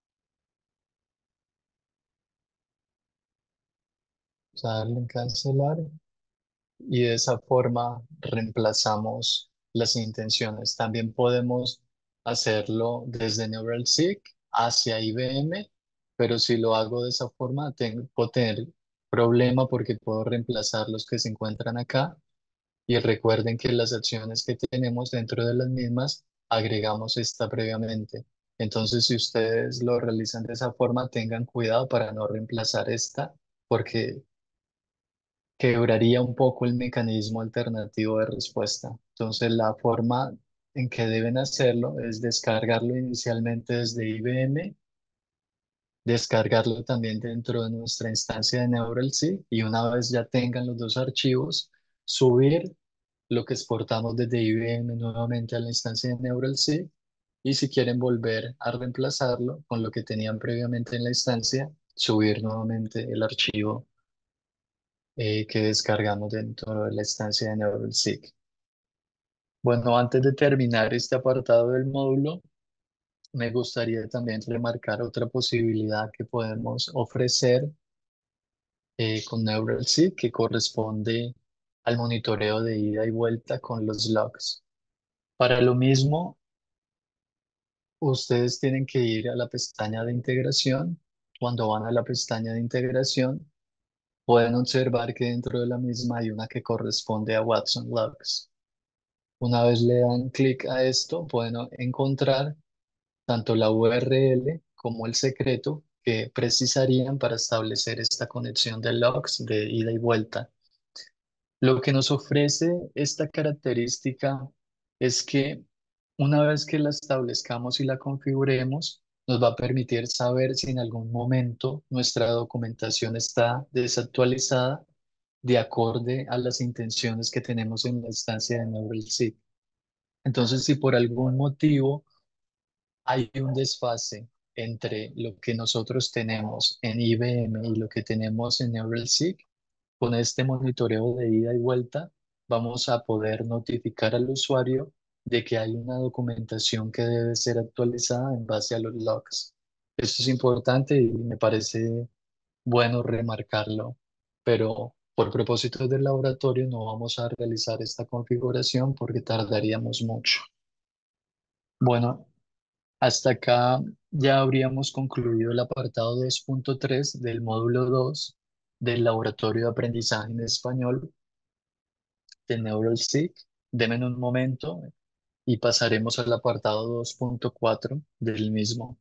vamos a darle en cancelar y de esa forma reemplazamos las intenciones. También podemos hacerlo desde NeuralSeq hacia I B M, pero si lo hago de esa forma, tengo, puedo tener problema porque puedo reemplazar los que se encuentran acá. Y recuerden que las acciones que tenemos dentro de las mismas, agregamos esta previamente. Entonces, si ustedes lo realizan de esa forma, tengan cuidado para no reemplazar esta, porque quebraría un poco el mecanismo alternativo de respuesta. Entonces, la forma en que deben hacerlo es descargarlo inicialmente desde I B M, descargarlo también dentro de nuestra instancia de NeuralSeq y una vez ya tengan los dos archivos, subir lo que exportamos desde I B M nuevamente a la instancia de NeuralSeq y si quieren volver a reemplazarlo con lo que tenían previamente en la instancia, subir nuevamente el archivo eh, que descargamos dentro de la instancia de NeuralSeq. Bueno, antes de terminar este apartado del módulo, me gustaría también remarcar otra posibilidad que podemos ofrecer eh, con NeuralSeq que corresponde al monitoreo de ida y vuelta con los logs. Para lo mismo, ustedes tienen que ir a la pestaña de integración. Cuando van a la pestaña de integración, pueden observar que dentro de la misma hay una que corresponde a Watson Logs. Una vez le dan clic a esto, pueden encontrar tanto la U R L como el secreto que precisarían para establecer esta conexión de logs de ida y vuelta. Lo que nos ofrece esta característica es que una vez que la establezcamos y la configuremos, nos va a permitir saber si en algún momento nuestra documentación está desactualizada de acorde a las intenciones que tenemos en la instancia de NeuralSeq. Entonces, si por algún motivo hay un desfase entre lo que nosotros tenemos en I B M y lo que tenemos en NeuralSeq. Con este monitoreo de ida y vuelta, vamos a poder notificar al usuario de que hay una documentación que debe ser actualizada en base a los logs. Esto es importante y me parece bueno remarcarlo, pero por propósitos del laboratorio no vamos a realizar esta configuración porque tardaríamos mucho. Bueno, hasta acá ya habríamos concluido el apartado dos punto tres del módulo dos del Laboratorio de Aprendizaje en Español de NeuralSeq. Denme un momento y pasaremos al apartado dos punto cuatro del mismo.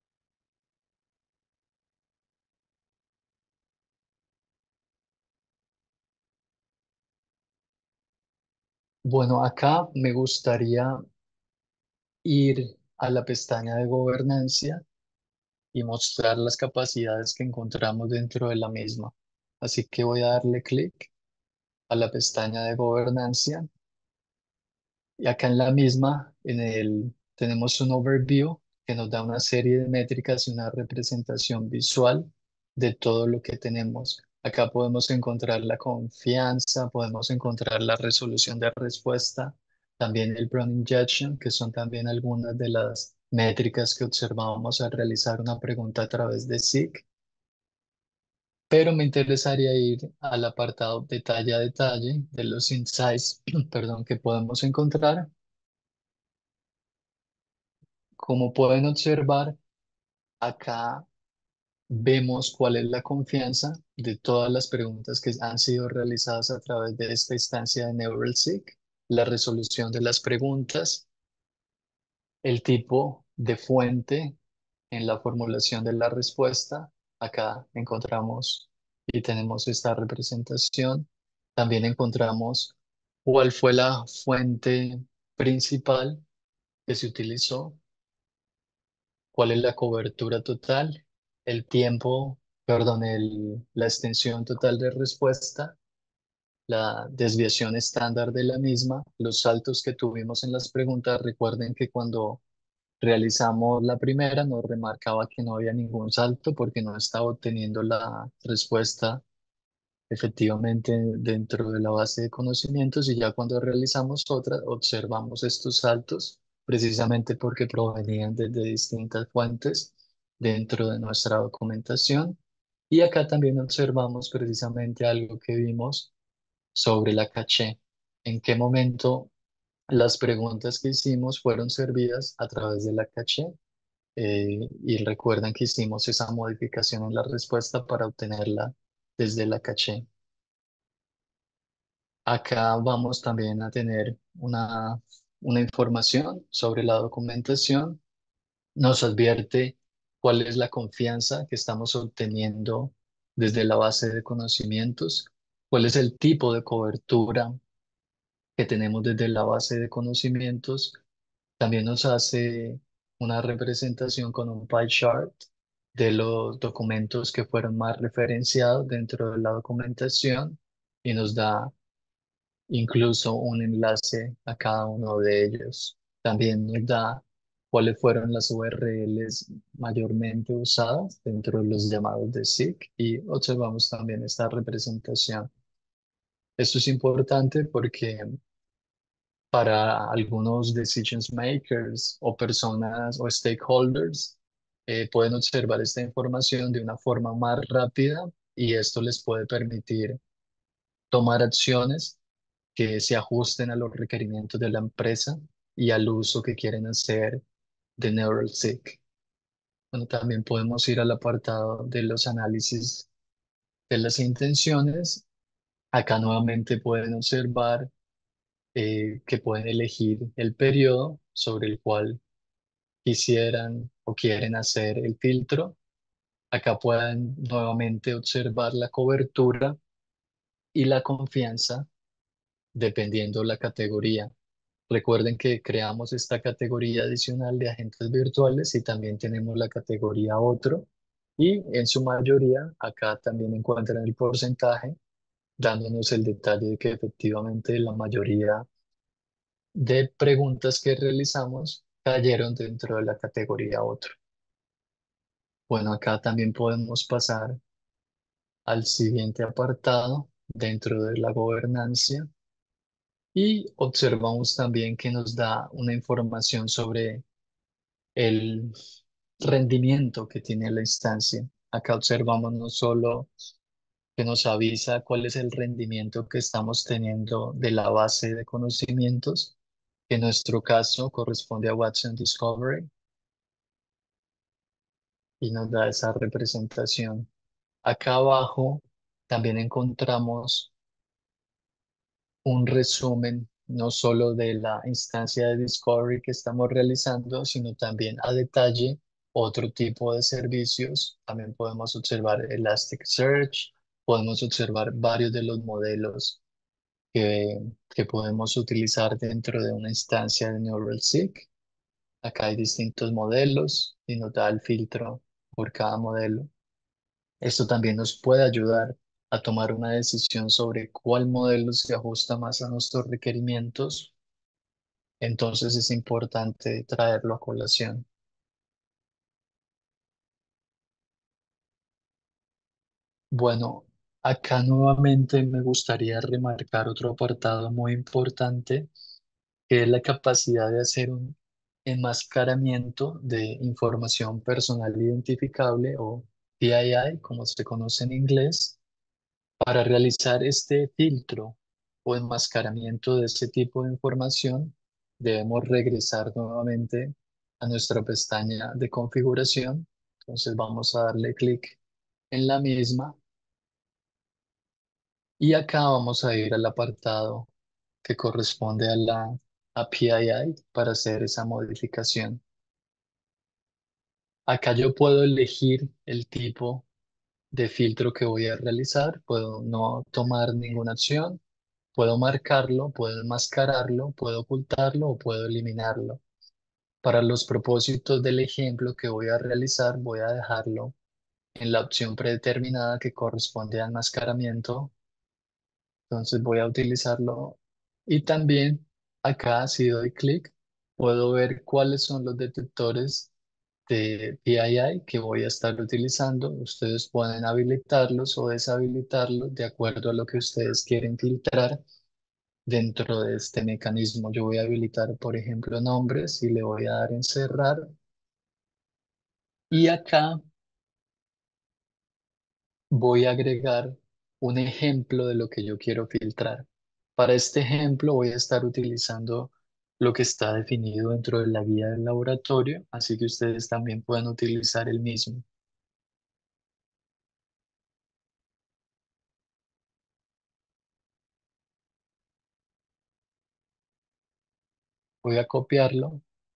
Bueno, acá me gustaría ir a la pestaña de gobernancia y mostrar las capacidades que encontramos dentro de la misma. Así que voy a darle clic a la pestaña de gobernancia. Y acá en la misma, en el, tenemos un overview que nos da una serie de métricas y una representación visual de todo lo que tenemos. Acá podemos encontrar la confianza, podemos encontrar la resolución de respuesta, también el prompt injection, que son también algunas de las métricas que observamos al realizar una pregunta a través de SIG. Pero me interesaría ir al apartado detalle a detalle de los insights, perdón, que podemos encontrar. Como pueden observar, acá vemos cuál es la confianza de todas las preguntas que han sido realizadas a través de esta instancia de NeuralSeq, la resolución de las preguntas, el tipo de fuente en la formulación de la respuesta. Acá encontramos y tenemos esta representación. También encontramos cuál fue la fuente principal que se utilizó, cuál es la cobertura total, el tiempo, perdón, el- la extensión total de respuesta, la desviación estándar de la misma, los saltos que tuvimos en las preguntas. Recuerden que cuando realizamos la primera nos remarcaba que no había ningún salto porque no estaba obteniendo la respuesta efectivamente dentro de la base de conocimientos, y ya cuando realizamos otra observamos estos saltos precisamente porque provenían de, de distintas fuentes dentro de nuestra documentación. Y acá también observamos precisamente algo que vimos sobre la caché. ¿En qué momento las preguntas que hicimos fueron servidas a través de la caché? Eh, y recuerdan que hicimos esa modificación en la respuesta para obtenerla desde la caché. Acá vamos también a tener una, una información sobre la documentación. Nos advierte cuál es la confianza que estamos obteniendo desde la base de conocimientos, cuál es el tipo de cobertura que tenemos desde la base de conocimientos. También nos hace una representación con un pie chart de los documentos que fueron más referenciados dentro de la documentación y nos da incluso un enlace a cada uno de ellos. También nos da cuáles fueron las U R Ls mayormente usadas dentro de los llamados de SIG, y observamos también esta representación. Esto es importante porque para algunos decision makers o personas o stakeholders eh, pueden observar esta información de una forma más rápida, y esto les puede permitir tomar acciones que se ajusten a los requerimientos de la empresa y al uso que quieren hacer de NeuralSeq. Bueno, también podemos ir al apartado de los análisis de las intenciones. Acá nuevamente pueden observar eh, que pueden elegir el periodo sobre el cual quisieran o quieren hacer el filtro. Acá pueden nuevamente observar la cobertura y la confianza dependiendo la categoría. Recuerden que creamos esta categoría adicional de agentes virtuales y también tenemos la categoría otro, y en su mayoría acá también encuentran el porcentaje dándonos el detalle de que efectivamente la mayoría de preguntas que realizamos cayeron dentro de la categoría otro. Bueno, acá también podemos pasar al siguiente apartado dentro de la gobernancia y observamos también que nos da una información sobre el rendimiento que tiene la instancia. Acá observamos no solo que nos avisa cuál es el rendimiento que estamos teniendo de la base de conocimientos, que en nuestro caso corresponde a Watson Discovery, y nos da esa representación. Acá abajo también encontramos un resumen no solo de la instancia de Discovery que estamos realizando, sino también a detalle otro tipo de servicios. También podemos observar Elasticsearch, podemos observar varios de los modelos que, que podemos utilizar dentro de una instancia de NeuralSeek. Acá hay distintos modelos y nos da el filtro por cada modelo. Esto también nos puede ayudar a tomar una decisión sobre cuál modelo se ajusta más a nuestros requerimientos. Entonces es importante traerlo a colación. Bueno, acá nuevamente me gustaría remarcar otro apartado muy importante, que es la capacidad de hacer un enmascaramiento de información personal identificable o P I I, como se conoce en inglés. Para realizar este filtro o enmascaramiento de este tipo de información, debemos regresar nuevamente a nuestra pestaña de configuración. Entonces vamos a darle clic en la misma y acá vamos a ir al apartado que corresponde a la a P I I para hacer esa modificación. Acá yo puedo elegir el tipo de filtro que voy a realizar, puedo no tomar ninguna acción. Puedo marcarlo, puedo enmascararlo, puedo ocultarlo o puedo eliminarlo. Para los propósitos del ejemplo que voy a realizar, voy a dejarlo en la opción predeterminada que corresponde a enmascaramiento. Entonces voy a utilizarlo. Y también acá, si doy clic, puedo ver cuáles son los detectores de P I I que voy a estar utilizando. Ustedes pueden habilitarlos o deshabilitarlos de acuerdo a lo que ustedes quieren filtrar. Dentro de este mecanismo yo voy a habilitar, por ejemplo, nombres y le voy a dar en cerrar. Y acá voy a agregar un ejemplo de lo que yo quiero filtrar. Para este ejemplo voy a estar utilizando lo que está definido dentro de la guía del laboratorio, así que ustedes también pueden utilizar el mismo. Voy a copiarlo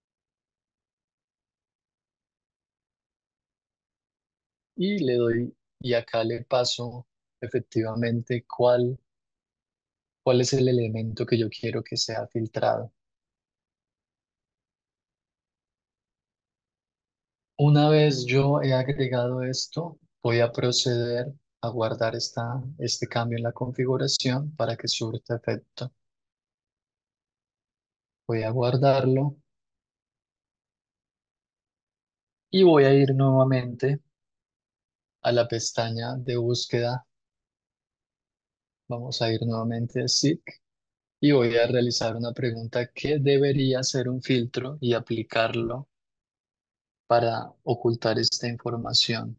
y le doy, y acá le paso efectivamente cuál, cuál es el elemento que yo quiero que sea filtrado. Una vez yo he agregado esto, voy a proceder a guardar esta, este cambio en la configuración para que surta efecto. Voy a guardarlo y voy a ir nuevamente a la pestaña de búsqueda. Vamos a ir nuevamente a Seek y voy a realizar una pregunta que debería ser un filtro y aplicarlo para ocultar esta información.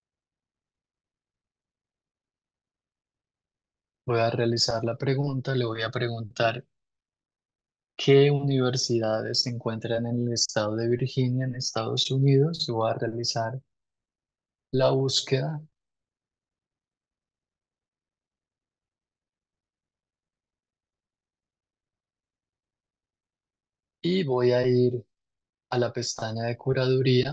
Voy a realizar la pregunta, le voy a preguntar qué universidades se encuentran en el estado de Virginia, en Estados Unidos. Yo voy a realizar la búsqueda y voy a ir a la pestaña de curaduría.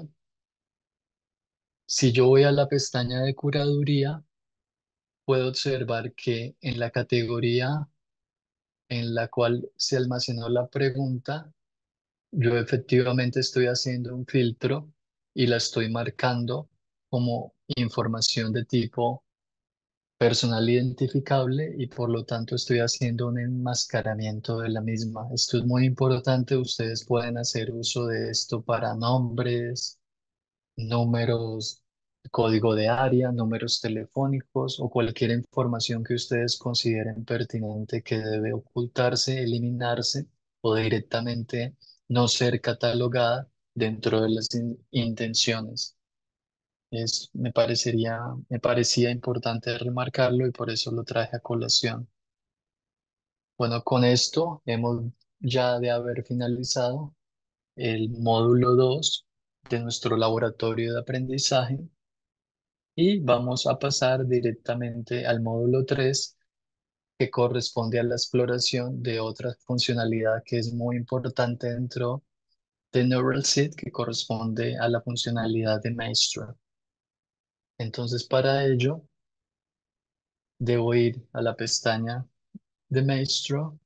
Si yo voy a la pestaña de curaduría, puedo observar que en la categoría en la cual se almacenó la pregunta, yo efectivamente estoy haciendo un filtro y la estoy marcando como información de tipo personal identificable y por lo tanto estoy haciendo un enmascaramiento de la misma. Esto es muy importante. Ustedes pueden hacer uso de esto para nombres, números, código de área, números telefónicos o cualquier información que ustedes consideren pertinente que debe ocultarse, eliminarse o directamente no ser catalogada dentro de las in- intenciones. Es, me parecería, me parecía importante remarcarlo y por eso lo traje a colación. Bueno, con esto hemos ya de haber finalizado el módulo dos de nuestro laboratorio de aprendizaje y vamos a pasar directamente al módulo tres que corresponde a la exploración de otra funcionalidad que es muy importante dentro de Neural Seed, que corresponde a la funcionalidad de Maestro. Entonces, para ello, debo ir a la pestaña de Maestro.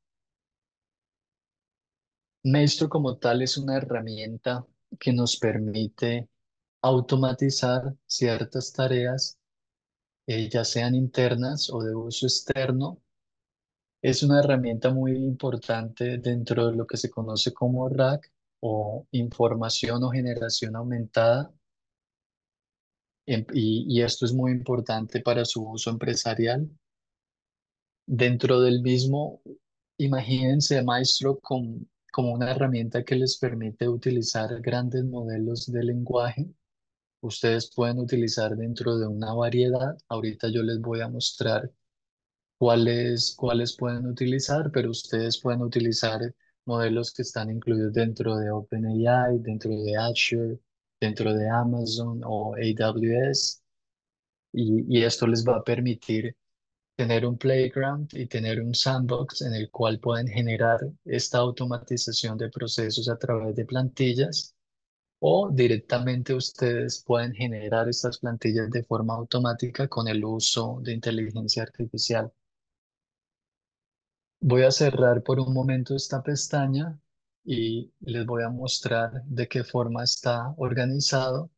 Maestro como tal es una herramienta que nos permite automatizar ciertas tareas, eh, ya sean internas o de uso externo. Es una herramienta muy importante dentro de lo que se conoce como R A C o información o generación aumentada. Em- Y, y esto es muy importante para su uso empresarial. Dentro del mismo, imagínense a Maestro como, como una herramienta que les permite utilizar grandes modelos de lenguaje. Ustedes pueden utilizar dentro de una variedad. Ahorita yo les voy a mostrar cuáles, cuáles pueden utilizar, pero ustedes pueden utilizar modelos que están incluidos dentro de OpenAI, dentro de Azure, dentro de Amazon o A W S, y, y esto les va a permitir tener un playground y tener un sandbox en el cual pueden generar esta automatización de procesos a través de plantillas o directamente ustedes pueden generar estas plantillas de forma automática con el uso de inteligencia artificial. Voy a cerrar por un momento esta pestaña y les voy a mostrar de qué forma está organizado.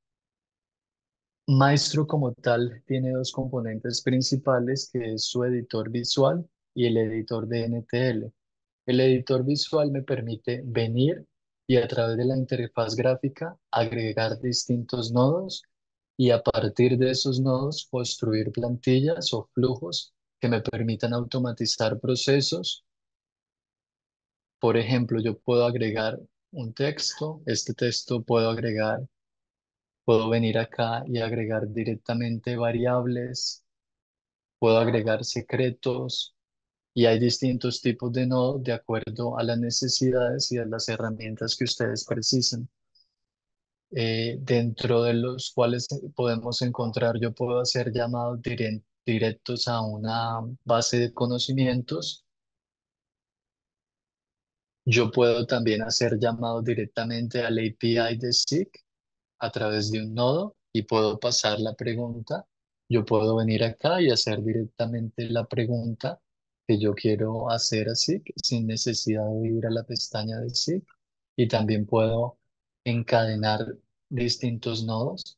Maestro como tal tiene dos componentes principales, que es su editor visual y el editor de N T L. El editor visual me permite venir y a través de la interfaz gráfica agregar distintos nodos y a partir de esos nodos construir plantillas o flujos que me permitan automatizar procesos. Por ejemplo, yo puedo agregar un texto, este texto puedo agregar, puedo venir acá y agregar directamente variables, puedo agregar secretos y hay distintos tipos de nodos de acuerdo a las necesidades y a las herramientas que ustedes precisen. Eh, dentro de los cuales podemos encontrar, yo puedo hacer llamados diren- directos a una base de conocimientos. Yo puedo también hacer llamados directamente al A P I de SIG a través de un nodo y puedo pasar la pregunta. Yo puedo venir acá y hacer directamente la pregunta que yo quiero hacer a SIG sin necesidad de ir a la pestaña de SIG. Y también puedo encadenar distintos nodos.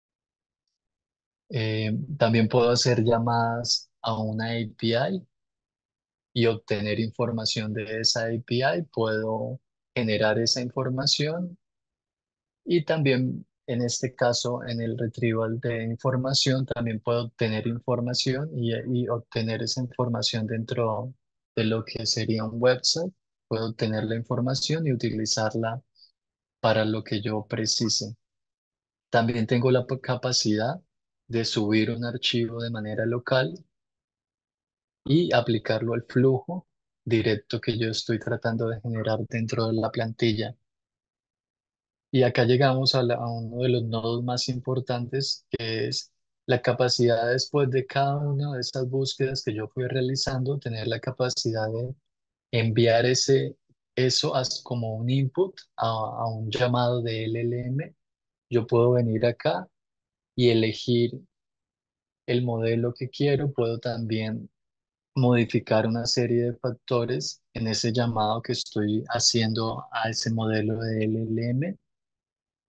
Eh, también puedo hacer llamadas a una A P I y obtener información de esa A P I. Puedo generar esa información y también en este caso en el retrieval de información también puedo obtener información y, y obtener esa información dentro de lo que sería un website. Puedo obtener la información y utilizarla para lo que yo precise. También tengo la p- capacidad de subir un archivo de manera local y aplicarlo al flujo directo que yo estoy tratando de generar dentro de la plantilla. Y acá llegamos a, la- a uno de los nodos más importantes, que es la capacidad después de cada una de esas búsquedas que yo fui realizando, tener la capacidad de enviar ese, eso as- como un input a, a un llamado de L L M. Yo puedo venir acá y elegir el modelo que quiero. Puedo también modificar una serie de factores en ese llamado que estoy haciendo a ese modelo de L L M.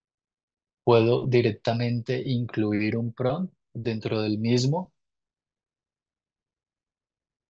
Puedo directamente incluir un prompt dentro del mismo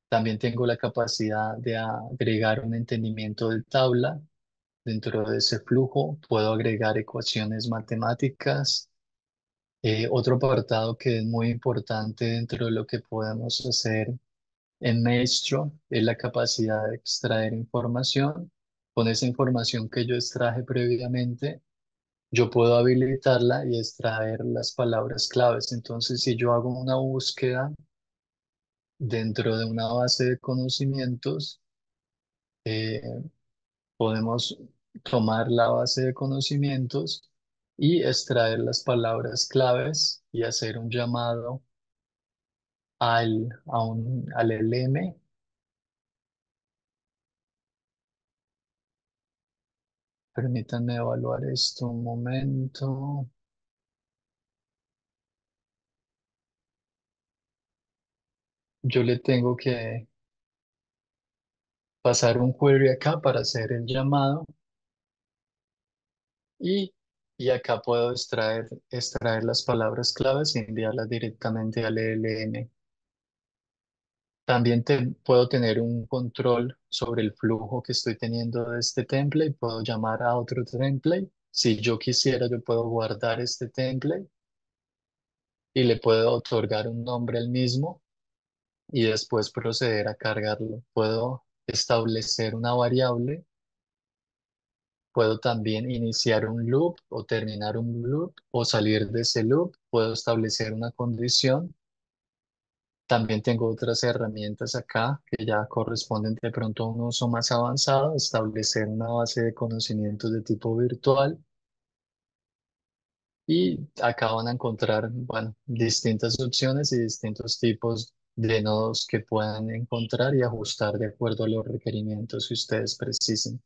También tengo la capacidad de agregar un entendimiento de tabla. Dentro de ese flujo puedo agregar ecuaciones matemáticas. Eh, otro apartado que es muy importante dentro de lo que podemos hacer en Maestro es la capacidad de extraer información. Con esa información que yo extraje previamente, yo puedo habilitarla y extraer las palabras claves. Entonces, si yo hago una búsqueda dentro de una base de conocimientos, eh, podemos tomar la base de conocimientos y extraer las palabras claves y hacer un llamado al, a un, al L M. Permítanme evaluar esto un momento. Yo le tengo que pasar un query acá para hacer el llamado y, y acá puedo extraer, extraer las palabras claves y enviarlas directamente al L M. También te- puedo tener un control sobre el flujo que estoy teniendo de este template. Puedo llamar a otro template. Si yo quisiera, yo puedo guardar este template y le puedo otorgar un nombre al mismo y después proceder a cargarlo. Puedo establecer una variable. Puedo también iniciar un loop o terminar un loop o salir de ese loop. Puedo establecer una condición. También tengo otras herramientas acá que ya corresponden de pronto a un uso más avanzado, establecer una base de conocimientos de tipo virtual y acá van a encontrar, bueno, distintas opciones y distintos tipos de nodos que puedan encontrar y ajustar de acuerdo a los requerimientos que ustedes precisen.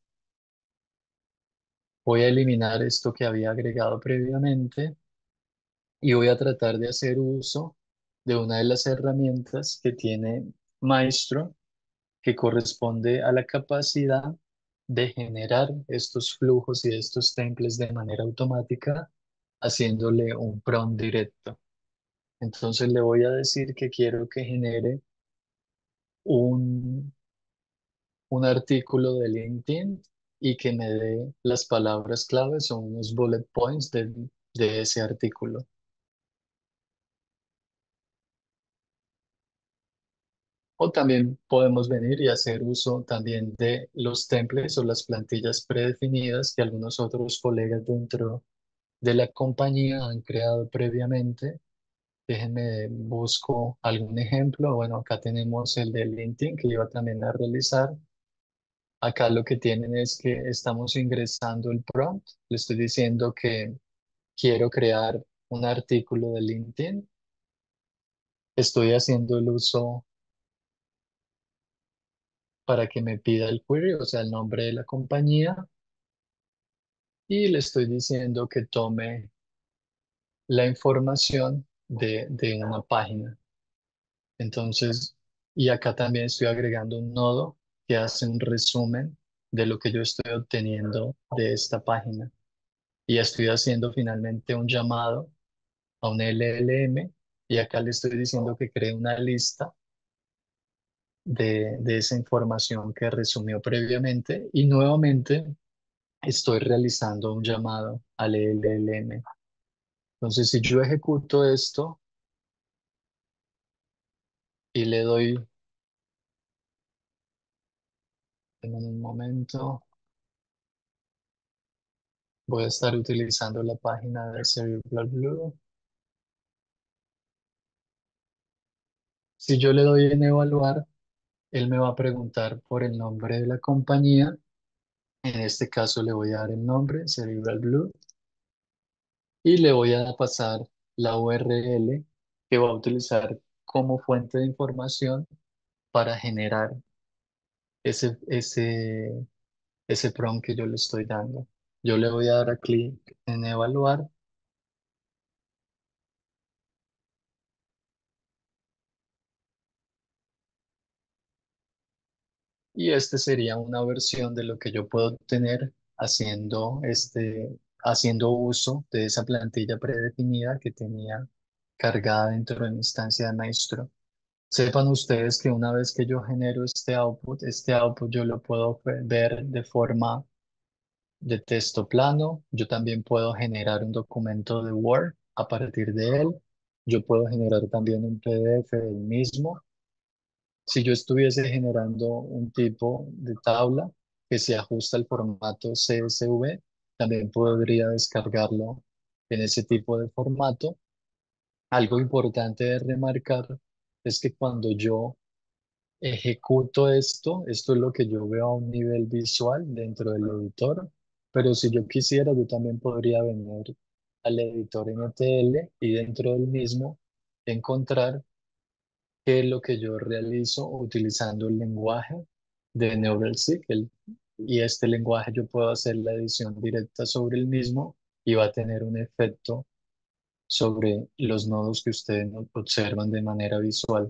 Voy a eliminar esto que había agregado previamente y voy a tratar de hacer uso de una de las herramientas que tiene Maestro, que corresponde a la capacidad de generar estos flujos y estos templates de manera automática, haciéndole un prompt directo. Entonces le voy a decir que quiero que genere un, un artículo de LinkedIn y que me dé las palabras claves o unos bullet points de, de ese artículo. O también podemos venir y hacer uso también de los templates o las plantillas predefinidas que algunos otros colegas dentro de la compañía han creado previamente. Déjenme busco algún ejemplo. Bueno, acá tenemos el de LinkedIn que iba también a realizar. Acá lo que tienen es que estamos ingresando el prompt. Le estoy diciendo que quiero crear un artículo de LinkedIn. Estoy haciendo el uso para que me pida el query, o sea, el nombre de la compañía, y le estoy diciendo que tome la información de, de una página. Entonces, y acá también estoy agregando un nodo que hace un resumen de lo que yo estoy obteniendo de esta página. Y estoy haciendo finalmente un llamado a un L L M y acá le estoy diciendo que cree una lista de, de esa información que resumió previamente y nuevamente estoy realizando un llamado al L L M. Entonces, si yo ejecuto esto y le doy en un momento, voy a estar utilizando la página de Cerebral Blue. Si yo le doy en evaluar, él me va a preguntar por el nombre de la compañía. En este caso le voy a dar el nombre, Cerebral Blue, y le voy a pasar la U R L que va a utilizar como fuente de información para generar ese, ese, ese prompt que yo le estoy dando. Yo le voy a dar a clic en evaluar y este sería una versión de lo que yo puedo obtener haciendo, este, haciendo uso de esa plantilla predefinida que tenía cargada dentro de mi instancia de maestro. Sepan ustedes que una vez que yo genero este output, este output yo lo puedo ve- ver de forma de texto plano. Yo también puedo generar un documento de Word a partir de él. Yo puedo generar también un P D F del mismo. Si yo estuviese generando un tipo de tabla que se ajusta al formato C S V, también podría descargarlo en ese tipo de formato. Algo importante de remarcar es que cuando yo ejecuto esto, esto es lo que yo veo a un nivel visual dentro del editor, pero si yo quisiera, yo también podría venir al editor N T L y dentro del mismo encontrar qué es lo que yo realizo utilizando el lenguaje de Neuralink. el- Y este lenguaje yo puedo hacer la edición directa sobre el mismo y va a tener un efecto sobre los nodos que ustedes no- observan de manera visual.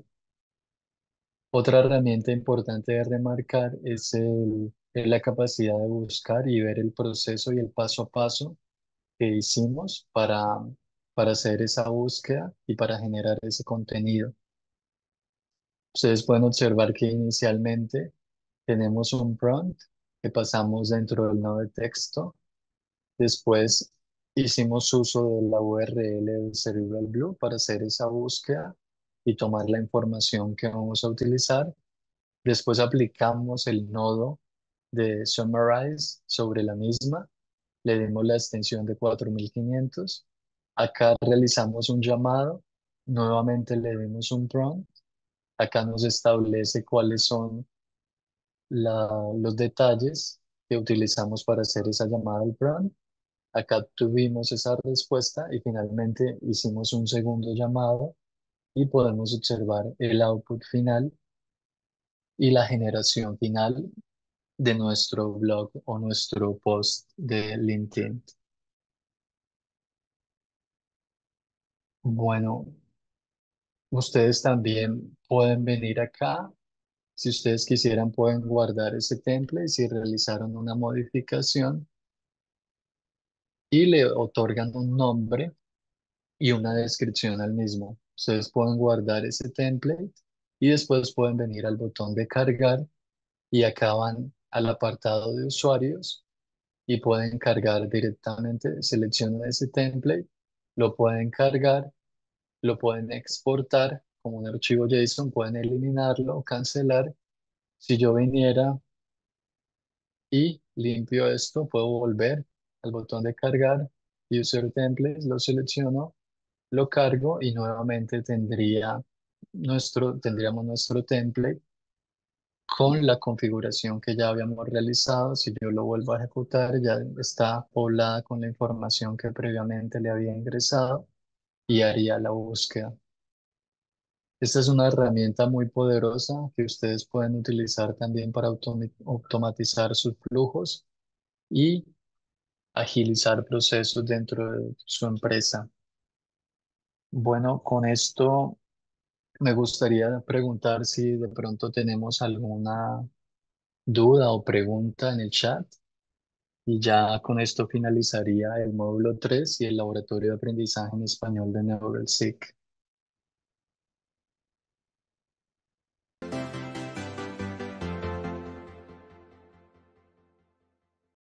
Otra herramienta importante de remarcar es, el- es la capacidad de buscar y ver el proceso y el paso a paso que hicimos para, para hacer esa búsqueda y para generar ese contenido. Ustedes pueden observar que inicialmente tenemos un prompt que pasamos dentro del nodo de texto. Después hicimos uso de la U R L del Cerebral Blue para hacer esa búsqueda y tomar la información que vamos a utilizar. Después aplicamos el nodo de Summarize sobre la misma. Le dimos la extensión de cuatro mil quinientos. Acá realizamos un llamado. Nuevamente le dimos un prompt. Acá nos establece cuáles son la- los detalles que utilizamos para hacer esa llamada al prompt. Acá tuvimos esa respuesta y finalmente hicimos un segundo llamado y podemos observar el output final y la generación final de nuestro blog o nuestro post de LinkedIn. Bueno, ustedes también pueden venir acá. Si ustedes quisieran, pueden guardar ese template si realizaron una modificación y le otorgan un nombre y una descripción al mismo. Ustedes pueden guardar ese template y después pueden venir al botón de cargar y acá van al apartado de usuarios y pueden cargar directamente, seleccionan ese template, lo pueden cargar, lo pueden exportar como un archivo JSON, pueden eliminarlo o cancelar. Si yo viniera y limpio esto, puedo volver al botón de cargar, User Templates, lo selecciono, lo cargo y nuevamente tendría nuestro, tendríamos nuestro template con la configuración que ya habíamos realizado. Si yo lo vuelvo a ejecutar, ya está poblada con la información que previamente le había ingresado y haría la búsqueda. Esta es una herramienta muy poderosa que ustedes pueden utilizar también para automi- automatizar sus flujos y agilizar procesos dentro de su empresa. Bueno, con esto me gustaría preguntar si de pronto tenemos alguna duda o pregunta en el chat. Y ya con esto finalizaría el módulo tres y el laboratorio de aprendizaje en español de NeuralSeek.